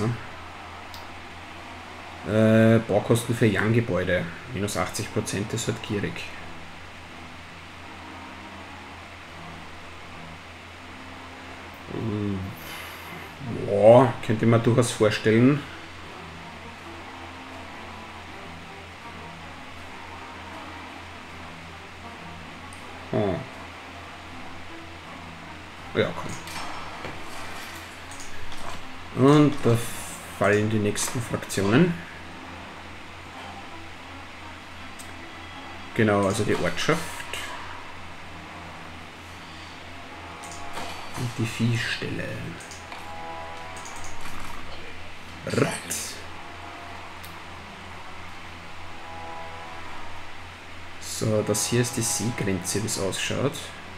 Ne? Baukosten für Young-Gebäude, minus 80% ist halt gierig. Ja, könnte ich mir durchaus vorstellen. Oh. Ja, komm. Und da fallen die nächsten Fraktionen. Genau, also die Ortschaft. Und die Viehstelle. So, das hier ist die Seegrenze, wie es ausschaut.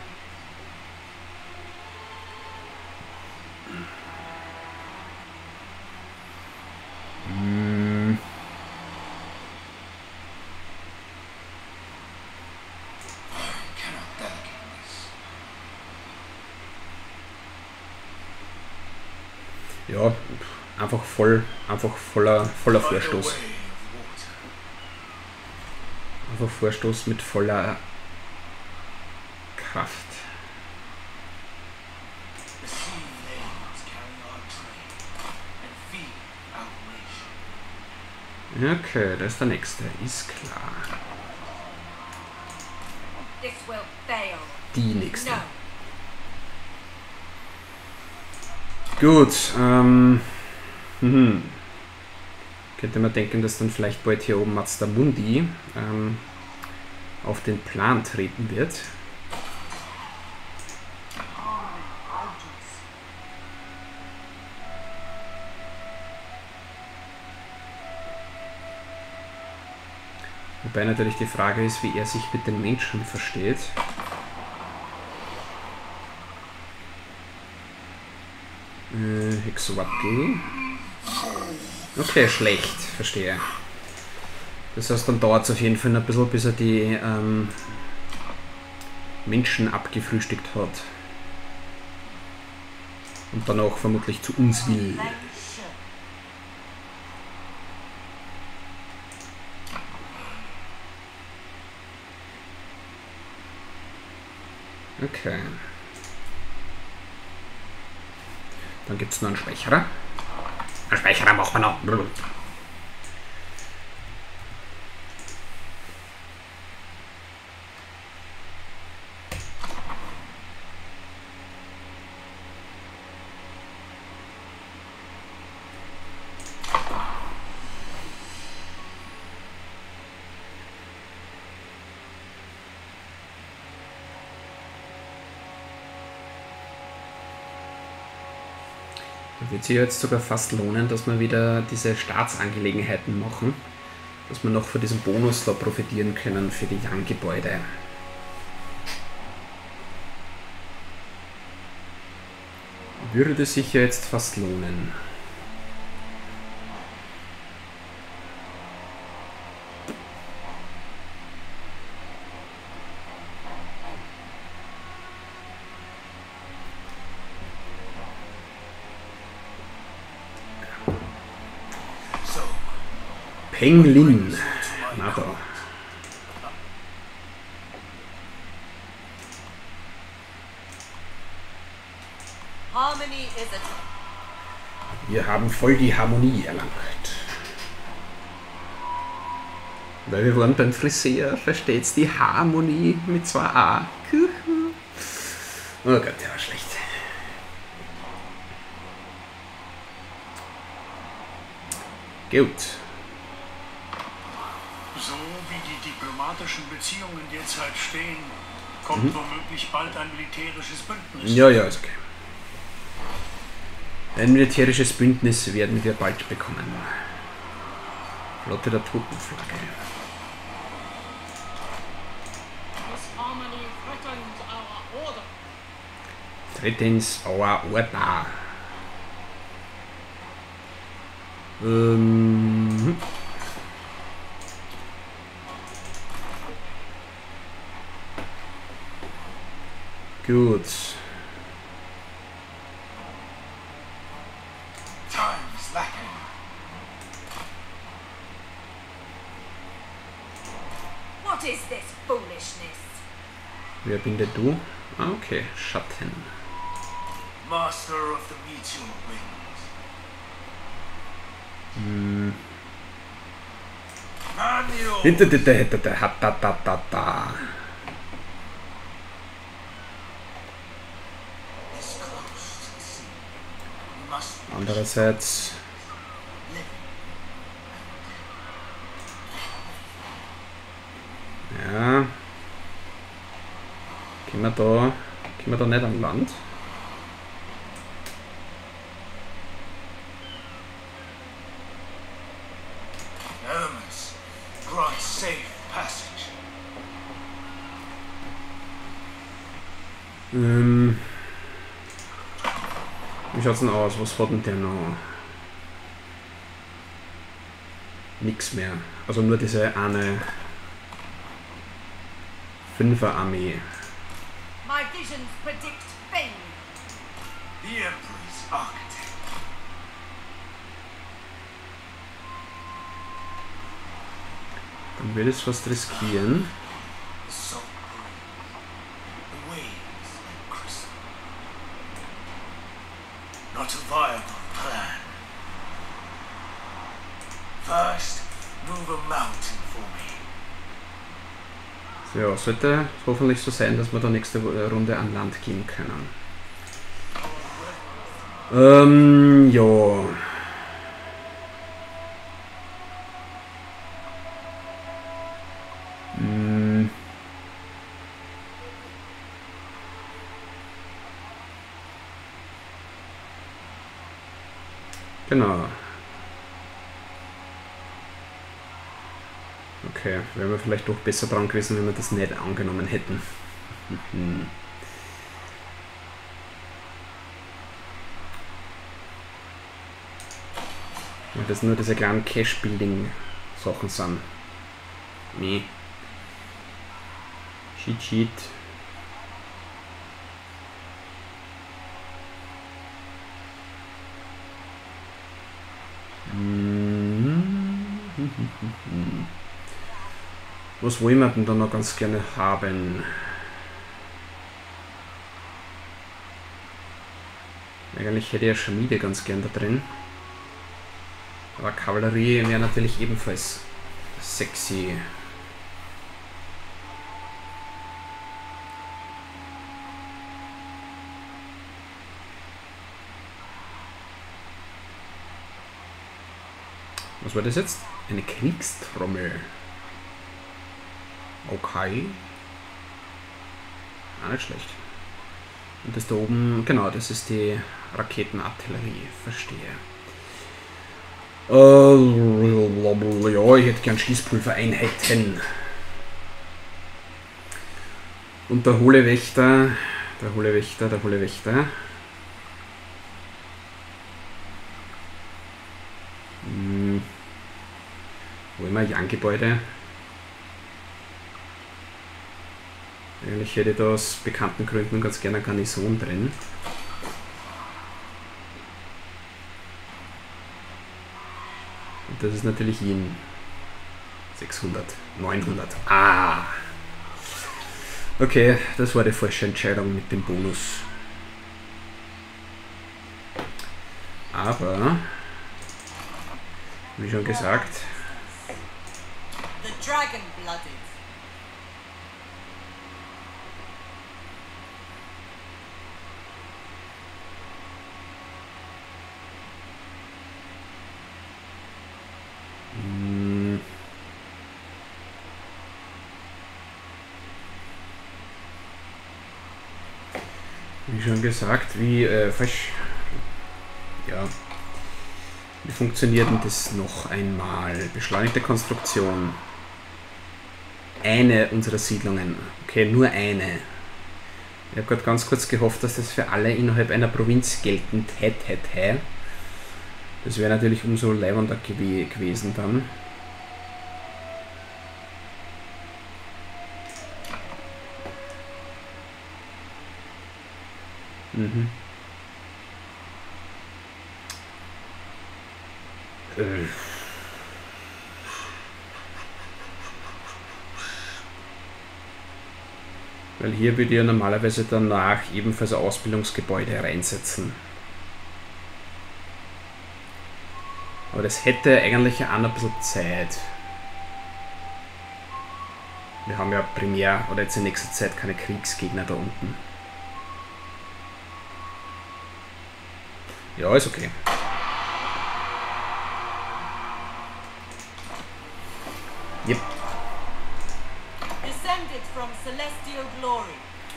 Ja, einfach voller Vorstoß. Einfach Vorstoß mit voller Kraft. Okay, das ist der nächste, ist klar. Die nächste. Gut, könnte man denken, dass dann vielleicht bald hier oben Mazda Mundi auf den Plan treten wird. Wobei natürlich die Frage ist, wie er sich mit den Menschen versteht. Hexwattel. Okay, schlecht, verstehe. Das heißt, dann dauert es auf jeden Fall ein bisschen, bis er die Menschen abgefrühstückt hat. Und dann auch vermutlich zu uns will. Okay. Dann gibt es noch einen Speicherer. Einen Speicherer machen wir noch. Wird sich jetzt sogar fast lohnen, dass wir wieder diese Staatsangelegenheiten machen, dass wir noch von diesem Bonus da profitieren können für die Young-Gebäude. Würde sich ja jetzt fast lohnen. Penglin. Na da. Wir haben voll die Harmonie erlangt. Weil wir waren beim Friseur, versteht's, die Harmonie mit 2 A. Oh Gott, der war schlecht. Gut. So wie die diplomatischen Beziehungen derzeit stehen, kommt womöglich bald ein militärisches Bündnis. Ja, ist okay. Ein militärisches Bündnis werden wir bald bekommen. Flotte der Totenflagge. Threatens our order. Gut. What is this foolishness? Wer bin denn du? Ah, okay, Schatten. Master of the Meteor Wings. Manuel! Hinter. Is close to the sea. We must be Andererseits. Ja. Gehen wir da nicht an Land? Elements grant safe passage. Wie schaut's denn aus? Was hat denn der noch? Nix mehr. Also nur diese eine 5er-Armee. My visions predict fame. The Emperor's architect. Dann will es fast riskieren. The salt breeze. The waves like crystal. Not a viable plan. First, move a mountain for me. Ja, sollte hoffentlich so sein, dass wir da nächste Runde an Land gehen können. Ja. Genau. Okay, wären wir vielleicht doch besser dran gewesen, wenn wir das nicht angenommen hätten. Weil das nur diese kleinen Cache-Building-Sachen sind. Nee. Cheat. Was wollen wir denn da noch ganz gerne haben? Eigentlich hätte ich ja Schmiede ganz gern da drin. Aber Kavallerie wäre natürlich ebenfalls sexy. Was war das jetzt? Eine Kriegstrommel. Okay. Ah, nicht schlecht. Und das da oben, genau, das ist die Raketenartillerie. Verstehe. Ja, ich hätte gern Schießpulvereinheiten. Und der hohle Wächter. Wo immer Janggebäude. Eigentlich hätte ich da aus bekannten Gründen ganz gerne eine Garnison drin. Und das ist natürlich Yin. 600, 900. Ah! Okay, das war die falsche Entscheidung mit dem Bonus. Aber, wie schon gesagt, The dragon-blooded. wie schon gesagt, wie funktioniert denn das noch einmal? Beschleunigte Konstruktion. Eine unserer Siedlungen. Okay, nur eine. Ich habe gerade ganz kurz gehofft, dass das für alle innerhalb einer Provinz geltend hätte. Das wäre natürlich umso leibender gewesen dann. Mhm. Weil hier würde ich ja normalerweise danach ebenfalls ein Ausbildungsgebäude reinsetzen. Aber das hätte eigentlich auch noch ein bisschen Zeit. Wir haben ja primär oder jetzt in nächster Zeit keine Kriegsgegner da unten. Ja, ist okay. Yep. Descended from celestial glory.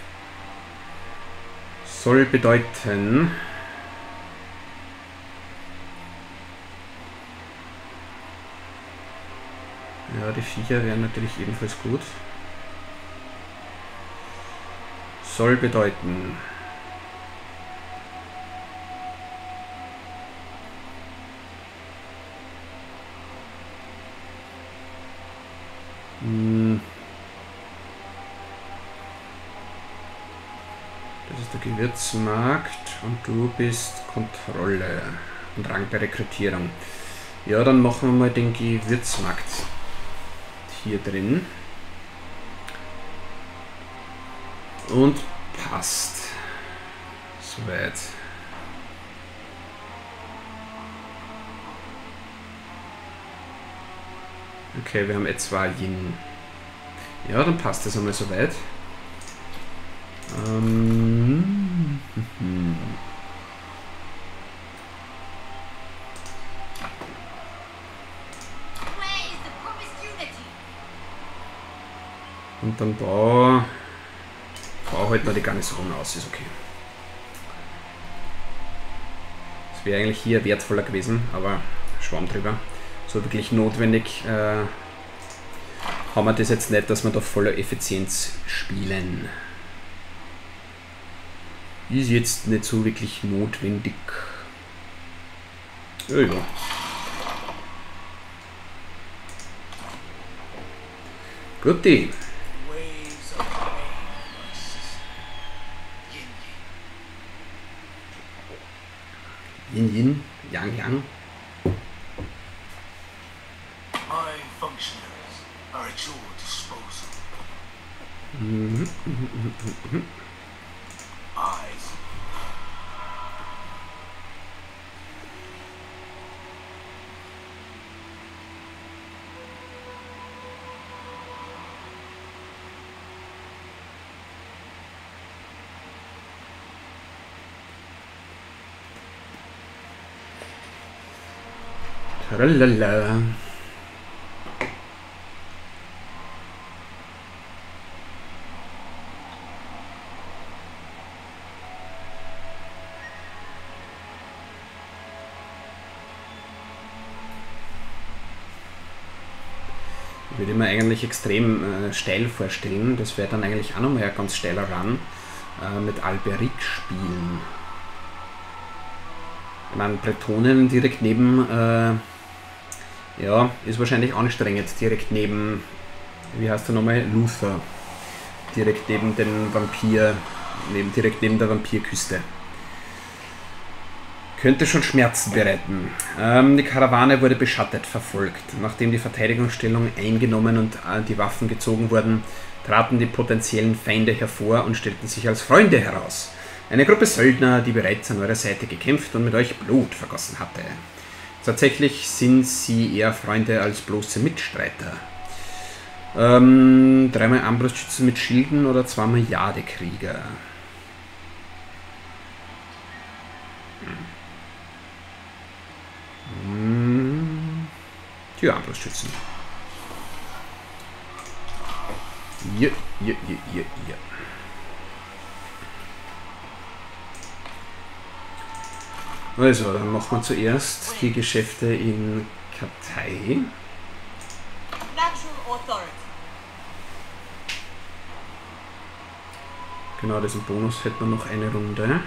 Soll bedeuten... Ja, die Viecher wären natürlich ebenfalls gut. Soll bedeuten... Das ist der Gewürzmarkt und du bist Kontrolle und Rang bei Rekrutierung. Ja, dann machen wir mal den Gewürzmarkt hier drin. Und passt. Soweit. Okay, wir haben etwa Yin. Ja, dann passt das einmal soweit. Where is the promised unity? Und dann bau halt noch die Garnison aus, ist okay. Das wäre eigentlich hier wertvoller gewesen, aber Schwamm drüber. So wirklich notwendig haben wir das jetzt nicht, dass wir da voller Effizienz spielen. Ist jetzt nicht so wirklich notwendig. Ja, ja. Guti. Waves of rain, my sister. Yin Yin. Yin Yin, Yang Yang. My functionaries are at your disposal. Eyes. Tralala. Würde ich mir eigentlich extrem steil vorstellen. Das wäre dann eigentlich auch nochmal ein ganz steiler Run mit Alberic spielen. Ich meine, Bretonien direkt neben, ja, ist wahrscheinlich anstrengend, direkt neben, wie heißt der nochmal, Luther. Direkt neben den Vampir, direkt neben der Vampirküste. Könnte schon Schmerzen bereiten. Die Karawane wurde beschattet verfolgt. Nachdem die Verteidigungsstellung eingenommen und die Waffen gezogen wurden, traten die potenziellen Feinde hervor und stellten sich als Freunde heraus. Eine Gruppe Söldner, die bereits an eurer Seite gekämpft und mit euch Blut vergossen hatte. Tatsächlich sind sie eher Freunde als bloße Mitstreiter. 3-mal Armbrustschützen mit Schilden oder 2-mal Jadekrieger. Die Armbrustschützen. Ja. Also, dann machen wir zuerst die Geschäfte in Kartei. Natural authority. Genau, diesen Bonus hätten wir noch eine Runde.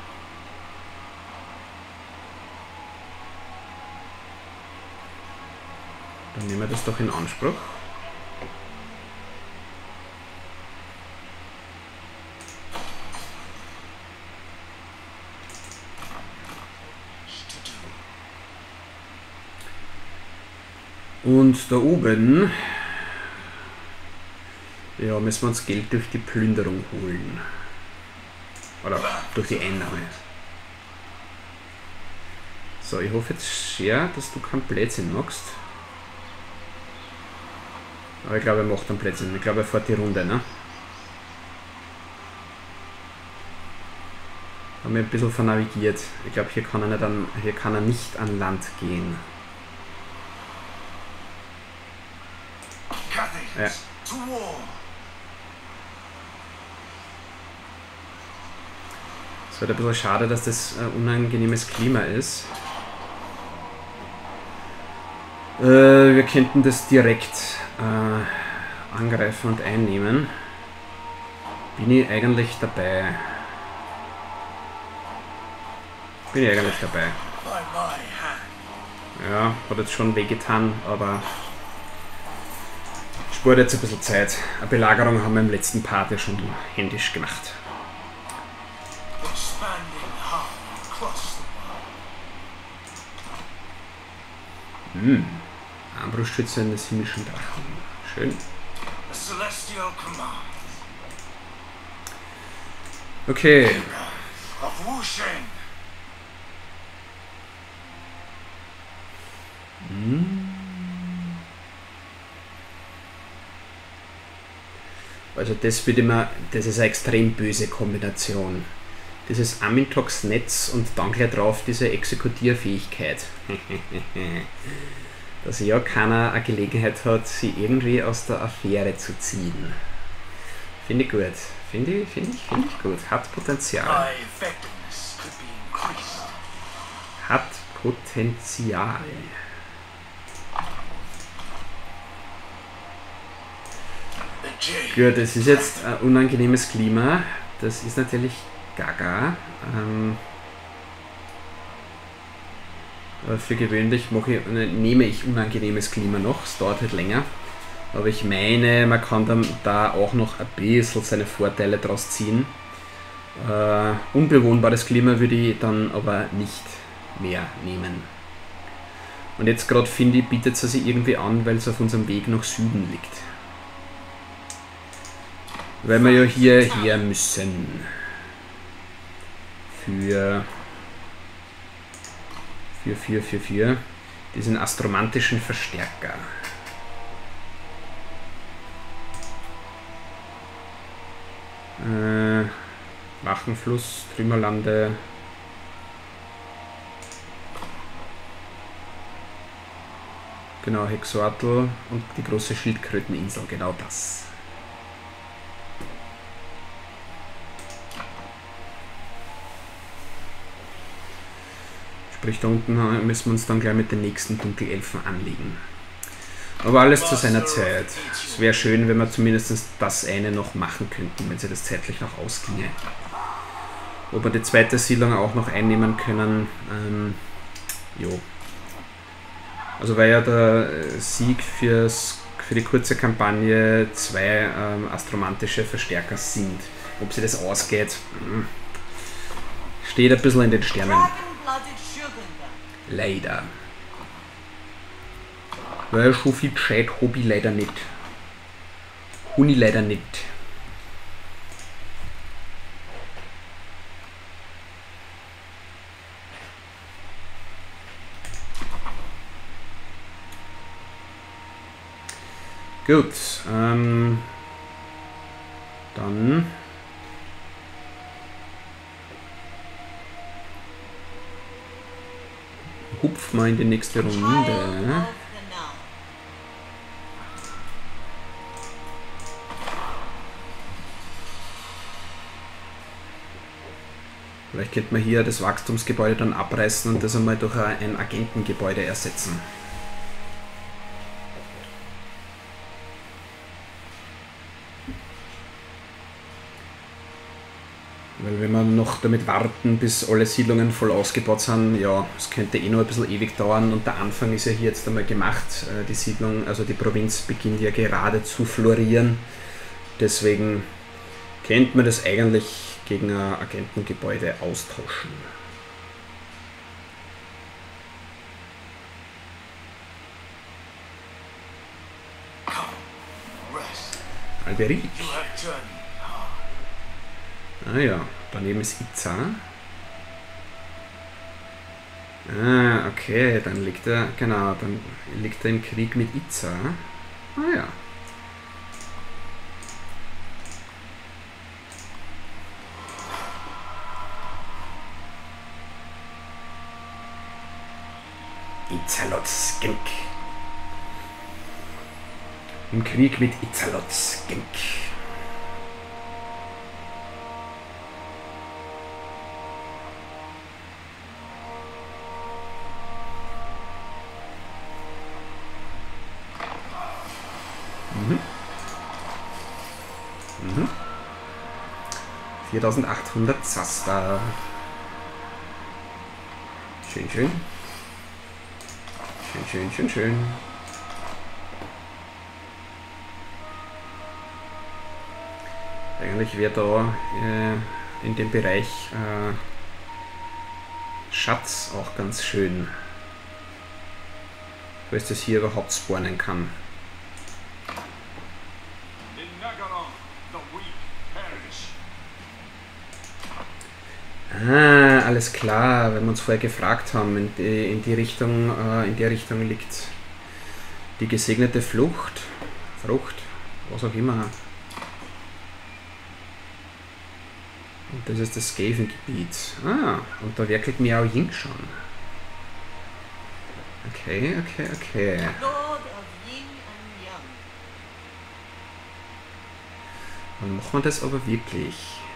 Dann nehmen wir das doch in Anspruch. Und da oben Ja, müssen wir uns Geld durch die Plünderung holen. Oder durch die Einnahme. So, ich hoffe jetzt sehr, dass du keinen Blödsinn machst. Aber ich glaube, er macht einen Blödsinn. Ich glaube, er fährt die Runde, ne? Haben wir ein bisschen vernavigiert. Ich glaube, hier kann er nicht an Land gehen. Ja. Es wird ein bisschen schade, dass das ein unangenehmes Klima ist. Wir könnten das direkt angreifen und einnehmen. Bin ich eigentlich dabei? Ja, hat jetzt schon wehgetan, aber spart jetzt ein bisschen Zeit. Eine Belagerung haben wir im letzten Part ja schon händisch gemacht. Armbrustschütze eines himmlischen Drachen. Schön. Okay. Also das wird immer, das ist eine extrem böse Kombination. Dieses Amintox Netz und dann gleich drauf diese Exekutierfähigkeit. Dass ja keiner eine Gelegenheit hat, sie irgendwie aus der Affäre zu ziehen. Finde ich gut. Finde ich gut. Hat Potenzial. Hat Potenzial. Gut, es ist jetzt ein unangenehmes Klima. Das ist natürlich gaga. Für gewöhnlich nehme ich unangenehmes Klima noch. Es dauert halt länger. Aber ich meine, man kann dann da auch noch ein bisschen seine Vorteile draus ziehen. Unbewohnbares Klima würde ich dann aber nicht mehr nehmen. Und jetzt gerade finde ich, bietet es sich irgendwie an, weil es auf unserem Weg nach Süden liegt. Weil wir ja hierher müssen. Für diesen astromantischen Verstärker. Lachenfluss, Trümmerlande. Genau, Hexortl und die große Schildkröteninsel, genau das. Sprich, da unten müssen wir uns dann gleich mit den nächsten Dunkelelfen anlegen. Aber alles zu seiner Zeit. Es wäre schön, wenn wir zumindest das eine noch machen könnten, wenn sie das zeitlich noch ausginge. Ob wir die zweite Siedlung auch noch einnehmen können, jo. Also weil ja der Sieg für die kurze Kampagne 2 astromantische Verstärker sind. Ob sie das ausgeht, steht ein bisschen in den Sternen. Leider. Weil schon viel gescheit habe ich leider nicht. Huni leider nicht. Gut, dann hupfen wir in die nächste Runde. Vielleicht könnte man hier das Wachstumsgebäude dann abreißen und das einmal durch ein Agentengebäude ersetzen. Weil wenn wir noch damit warten, bis alle Siedlungen voll ausgebaut sind, ja, es könnte eh noch ein bisschen ewig dauern und der Anfang ist ja hier jetzt einmal gemacht. Die Siedlung, also die Provinz beginnt ja gerade zu florieren. Deswegen könnte man das eigentlich gegen ein Agentengebäude austauschen. Alberich. You have journeyed hard. Ah ja, daneben ist Itza. Ah, okay, dann liegt er, genau, dann liegt er im Krieg mit Itza. Ah ja. Itzalot-Skenk. Im Krieg mit Itzalot-Skenk. Mhm. 4800 Zaster. Schön, schön. Schön, schön, schön. Eigentlich wäre da in dem Bereich Schatz auch ganz schön, weil es das hier überhaupt spawnen kann. Ah, alles klar, wenn wir uns vorher gefragt haben, in die Richtung, in der Richtung liegt die gesegnete Frucht, was auch immer. Und das ist das Skaven-Gebiet. Ah, und da werkelt Miao Ying schon. Okay. Lord of Yin and Yang. Dann machen wir das aber wirklich.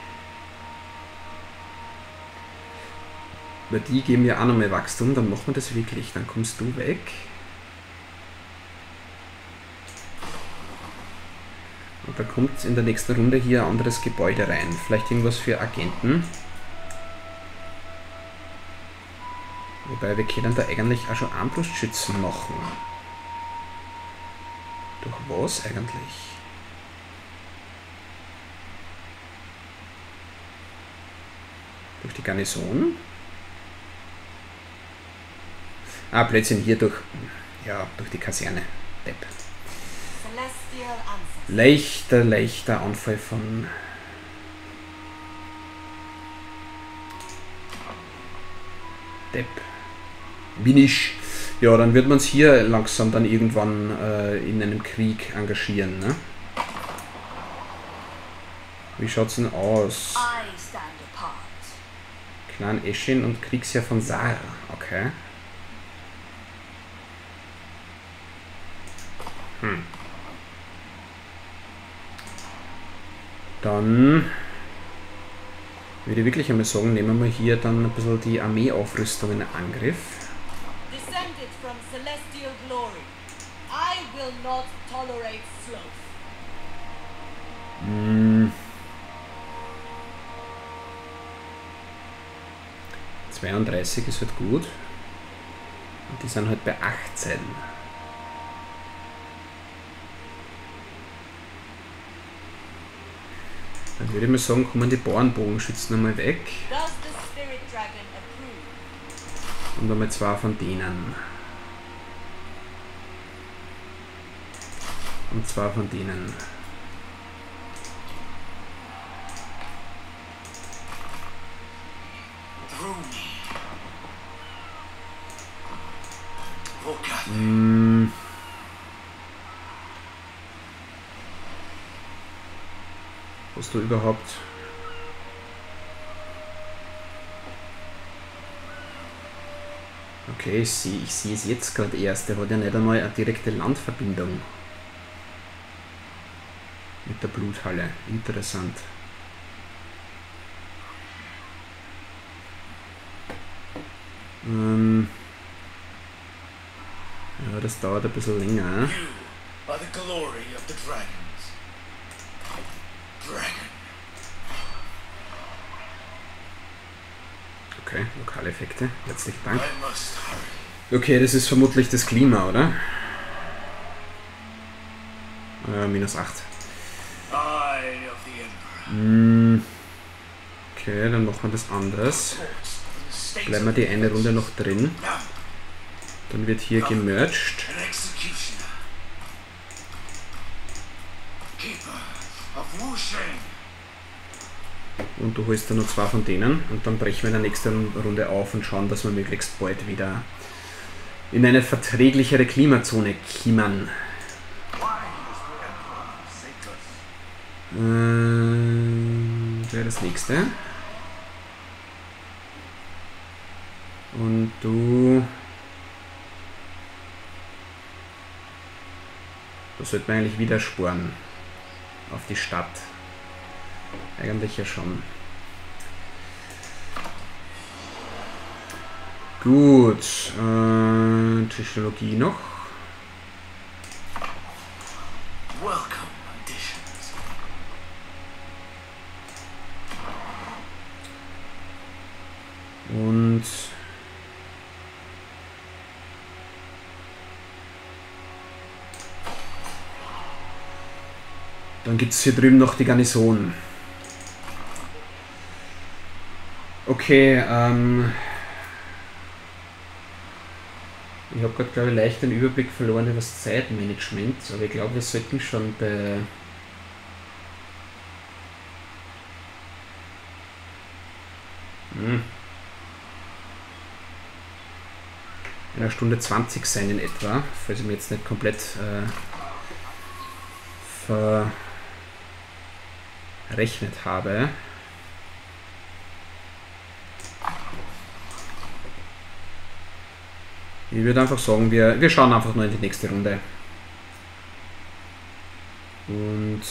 Weil die geben ja auch nochmal Wachstum, dann machen wir das wirklich. Dann kommst du weg. Und da kommt in der nächsten Runde hier ein anderes Gebäude rein. Vielleicht irgendwas für Agenten. Wobei wir können da eigentlich auch schon Armbrustschützen machen. Durch was eigentlich? Durch die Garnison? Ah, Plätzchen hier durch die Kaserne. Depp. Celestial Ancestors. Leichter Anfall von... Depp. Winisch. Ja, dann wird man es hier langsam dann irgendwann in einem Krieg engagieren, ne? Wie schaut's denn aus? I stand apart. Clan Eschin und Kriegsherr von Saar. Okay. Dann würde ich wirklich einmal sagen, nehmen wir hier dann ein bisschen die Armeeaufrüstung in Angriff. Descended from celestial glory. I will not tolerate sloth. 32 ist halt gut. Und die sind halt bei 18. Dann würde ich mal sagen, kommen die Bauernbogenschützen einmal weg. Does the spirit dragon approve? Und einmal 2 von denen. Und 2 von denen. Hast du überhaupt... Okay, ich sehe es jetzt gerade erst. Der hat ja nicht einmal eine direkte Landverbindung mit der Bluthalle. Interessant. Ja, das dauert ein bisschen länger. By the glory of the dragons. Dragon. Okay, Lokaleffekte. Herzlichen Dank. I must hurry. Okay, das ist vermutlich das Klima, oder? Minus 8. Eye of the Emperor. Okay, dann machen wir das anders. Bleiben wir die eine Runde noch drin. Dann wird hier gemerged. An executioner. Keeper Und du holst dann nur 2 von denen und dann brechen wir in der nächsten Runde auf und schauen, dass wir möglichst bald wieder in eine verträglichere Klimazone kommen. Das wäre das nächste. Und du... Da sollte man eigentlich wieder sporen. Auf die Stadt. Eigentlich ja schon. Gut. Technologie noch. Und dann gibt es hier drüben noch die Garnison. Okay, ich habe gerade, glaube ich, leicht den Überblick verloren über das Zeitmanagement, aber ich glaube, wir sollten schon bei einer Stunde 20 sein in etwa, falls ich mir jetzt nicht komplett verrechnet habe. Ich würde einfach sagen, wir schauen einfach nur in die nächste Runde. Und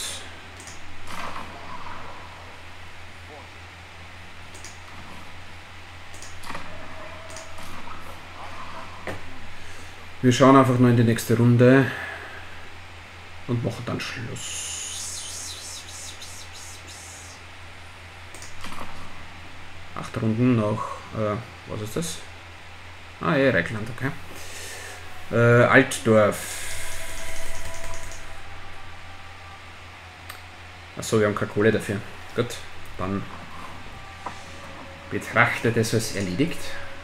wir schauen einfach nur in die nächste Runde und machen dann Schluss. 8 Runden noch. Was ist das? Ah, ja, Reckland, okay. Altdorf. Achso, wir haben keine Kohle dafür. Gut, dann betrachtet es als erledigt.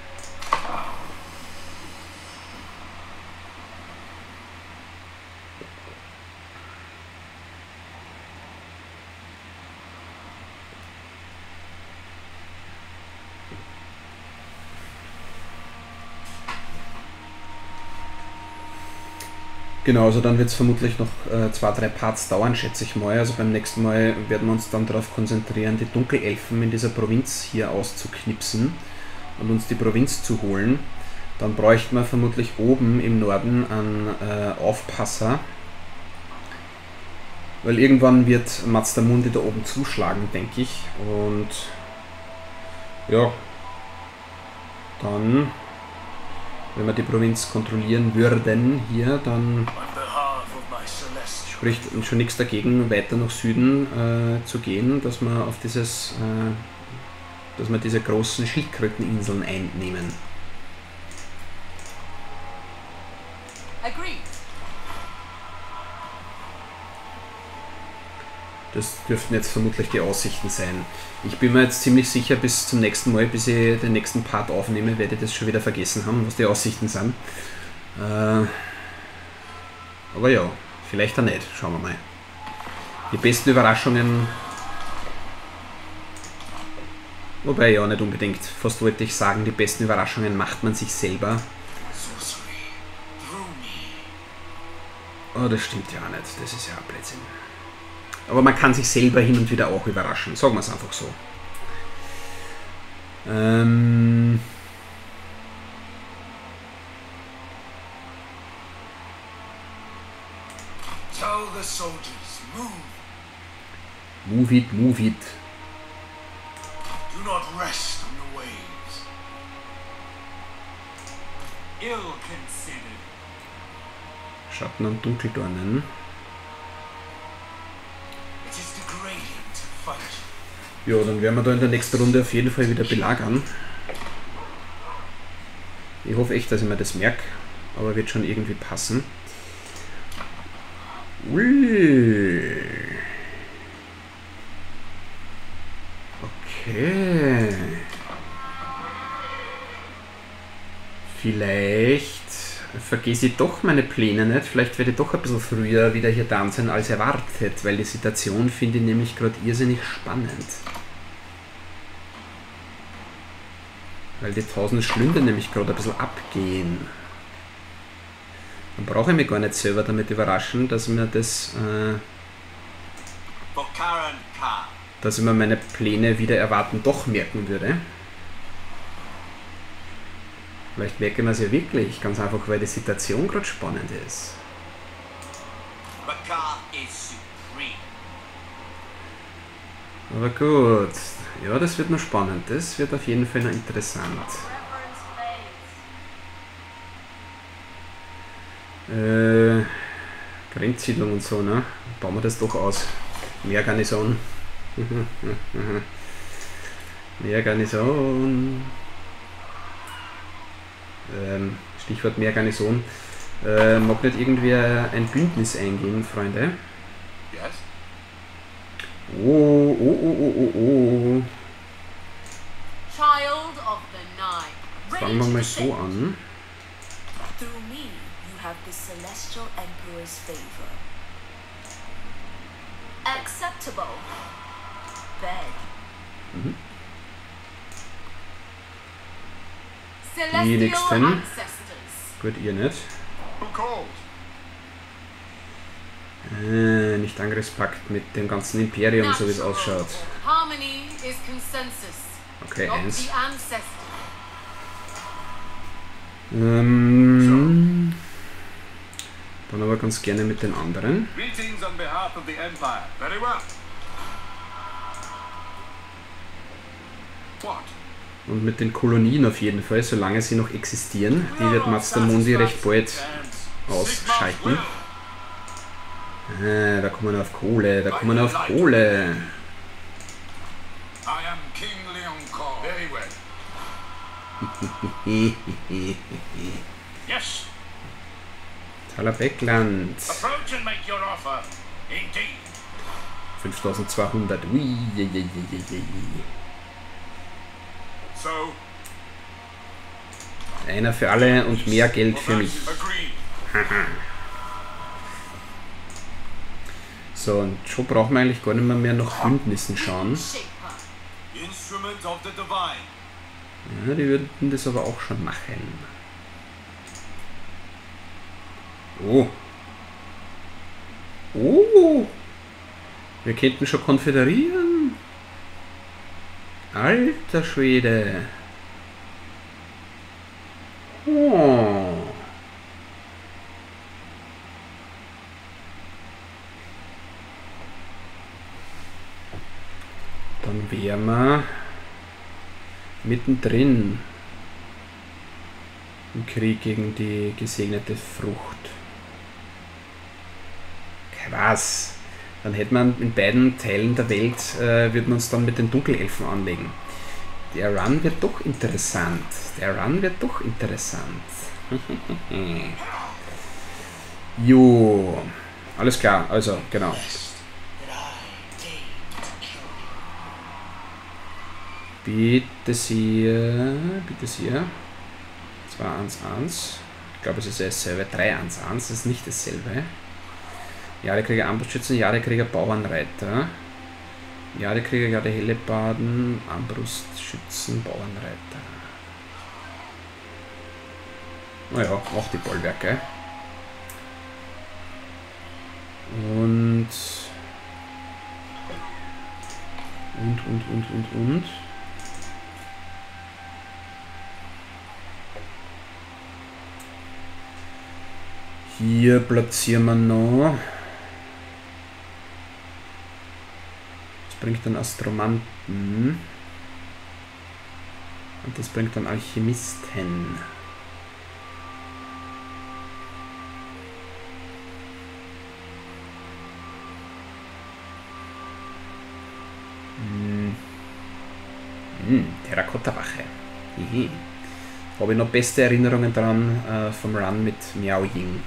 Genau, also dann wird es vermutlich noch 2-3 Parts dauern, schätze ich mal. Also beim nächsten Mal werden wir uns dann darauf konzentrieren, die Dunkelelfen in dieser Provinz hier auszuknipsen und uns die Provinz zu holen. Dann bräuchten wir vermutlich oben im Norden einen Aufpasser, weil irgendwann wird Mazdamundi da oben zuschlagen, denke ich. Und ja, dann... Wenn wir die Provinz kontrollieren würden hier, dann spricht schon nichts dagegen, weiter nach Süden zu gehen, dass wir auf dieses, dass wir diese großen Schildkröteninseln einnehmen. Das dürften jetzt vermutlich die Aussichten sein. Ich bin mir jetzt ziemlich sicher, bis zum nächsten Mal, bis ich den nächsten Part aufnehme, werde ich das schon wieder vergessen haben, was die Aussichten sind. Aber ja, vielleicht auch nicht. Schauen wir mal. Die besten Überraschungen... Wobei ja, nicht unbedingt. Fast wollte ich sagen, die besten Überraschungen macht man sich selber. Oh, das stimmt ja nicht. Das ist ja ein Blödsinn. Aber man kann sich selber hin und wieder auch überraschen. Sagen wir es einfach so. Tell the soldiers, move. Move it, move it. Do not rest on the waves. Ill considered. Schatten und Dunkeldornen. Ja, dann werden wir da in der nächsten Runde auf jeden Fall wieder belagern. Ich hoffe echt, dass ich mir das merke, aber wird schon irgendwie passen. Ui. Okay. Vielleicht vergesse ich doch meine Pläne nicht. Vielleicht werde ich doch ein bisschen früher wieder hier da sein als erwartet, weil die Situation finde ich nämlich gerade irrsinnig spannend. Weil die 1000 Schlünde nämlich gerade ein bisschen abgehen. Dann brauche ich mich gar nicht selber damit überraschen, dass mir das, dass ich mir meine Pläne wieder erwarten doch merken würde. Vielleicht merke ich mir es ja wirklich, ganz einfach, weil die Situation gerade spannend ist. Aber gut, ja, das wird noch spannend, das wird auf jeden Fall noch interessant. Grenzsiedlung und so, ne? Bauen wir das doch aus. Mehr Garnison. Mehr Garnison. Stichwort mehr Garnison. Mag nicht irgendwer ein Bündnis eingehen, Freunde? Yes. Oh, oh, oh, oh, oh, oh. Child of the Night. Fangen wir mal so an. Through me, you have the Celestial Emperor's favor. Acceptable. Bed. Die nächsten. Ancestors. Gut, ihr nicht. Who called? Nicht Angriffspakt mit dem ganzen Imperium, so wie es ausschaut. Harmony is consensus. Okay, Not eins. the ancestors. Dann aber ganz gerne mit den anderen. Greetings on behalf of the Empire. Very well. What? Und mit den Kolonien auf jeden Fall, solange sie noch existieren. Die wird Mazdamundi recht bald ausschalten. Da kommen wir auf Kohle, da kommen wir auf Kohle. I am King Leoncor. Very well. Yes. Talabekland. Approach and make your offer. Indeed. 5200. Ui, je, je, je, je, je. So. Einer für alle und mehr Geld für mich. Agreed. So, und schon brauchen wir eigentlich gar nicht mehr nach Bündnissen schauen. Shaper. Instrument of the divine. Ja, die würden das aber auch schon machen. Oh. Oh. Wir könnten schon konföderieren. Alter Schwede. Oh. Dann wären wir mittendrin im Krieg gegen die gesegnete Frucht. Krass. Dann hätte man in beiden Teilen der Welt, würden uns dann mit den Dunkelelfen anlegen. Der Run wird doch interessant. Der Run wird doch interessant. Jo. Alles klar, also, genau. Bitte sehr, bitte sehr. 211. Ich glaube, es ist dasselbe. 311, das ist nicht dasselbe. Jahrekrieger Armbrustschützen, Jahrekrieger Bauernreiter. Jahrekrieger, Jahre Hellebarden, Armbrustschützen, Bauernreiter. Naja, auch die Bollwerke. Und. Hier platzieren wir noch. Das bringt dann Astromanten. Und das bringt dann Alchemisten. Terrakotta-Wache. Habe ich noch beste Erinnerungen dran vom Run mit Miao Ying.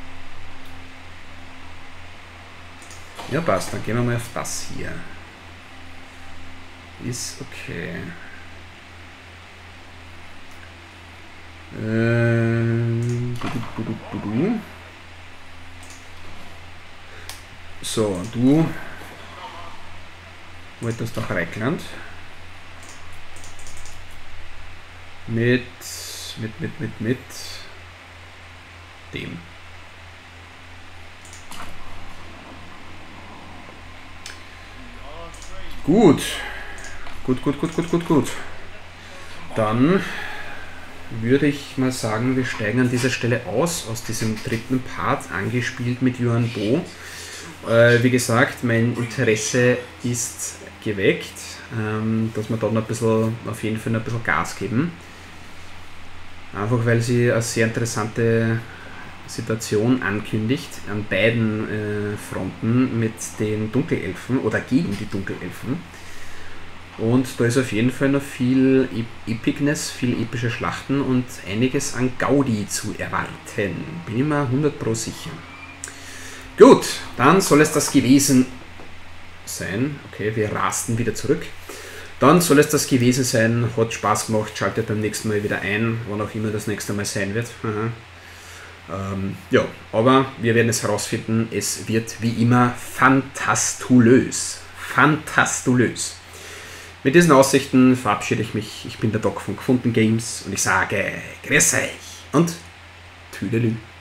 Ja, passt. Dann gehen wir mal auf das hier. Ist okay. So, du wolltest doch Reikland. Mit dem. Gut. Gut. Dann würde ich mal sagen, wir steigen an dieser Stelle aus diesem dritten Part, angespielt mit Yuan Bo. Wie gesagt, mein Interesse ist geweckt, dass wir da noch ein bisschen, auf jeden Fall noch ein bisschen Gas geben. Einfach weil sie eine sehr interessante Situation ankündigt, an beiden Fronten mit den Dunkelelfen oder gegen die Dunkelelfen. Und da ist auf jeden Fall noch viel Epicness, viel epische Schlachten und einiges an Gaudi zu erwarten. Bin ich mir 100% sicher. Gut, dann soll es das gewesen sein. Okay, wir rasten wieder zurück. Dann soll es das gewesen sein. Hat Spaß gemacht. Schaltet beim nächsten Mal wieder ein, wann auch immer das nächste Mal sein wird. Ja, aber wir werden es herausfinden. Es wird wie immer fantastulös. Fantastulös. Mit diesen Aussichten verabschiede ich mich. Ich bin der Doc von Gefunden Games und ich sage Grüß euch und Tüdelü.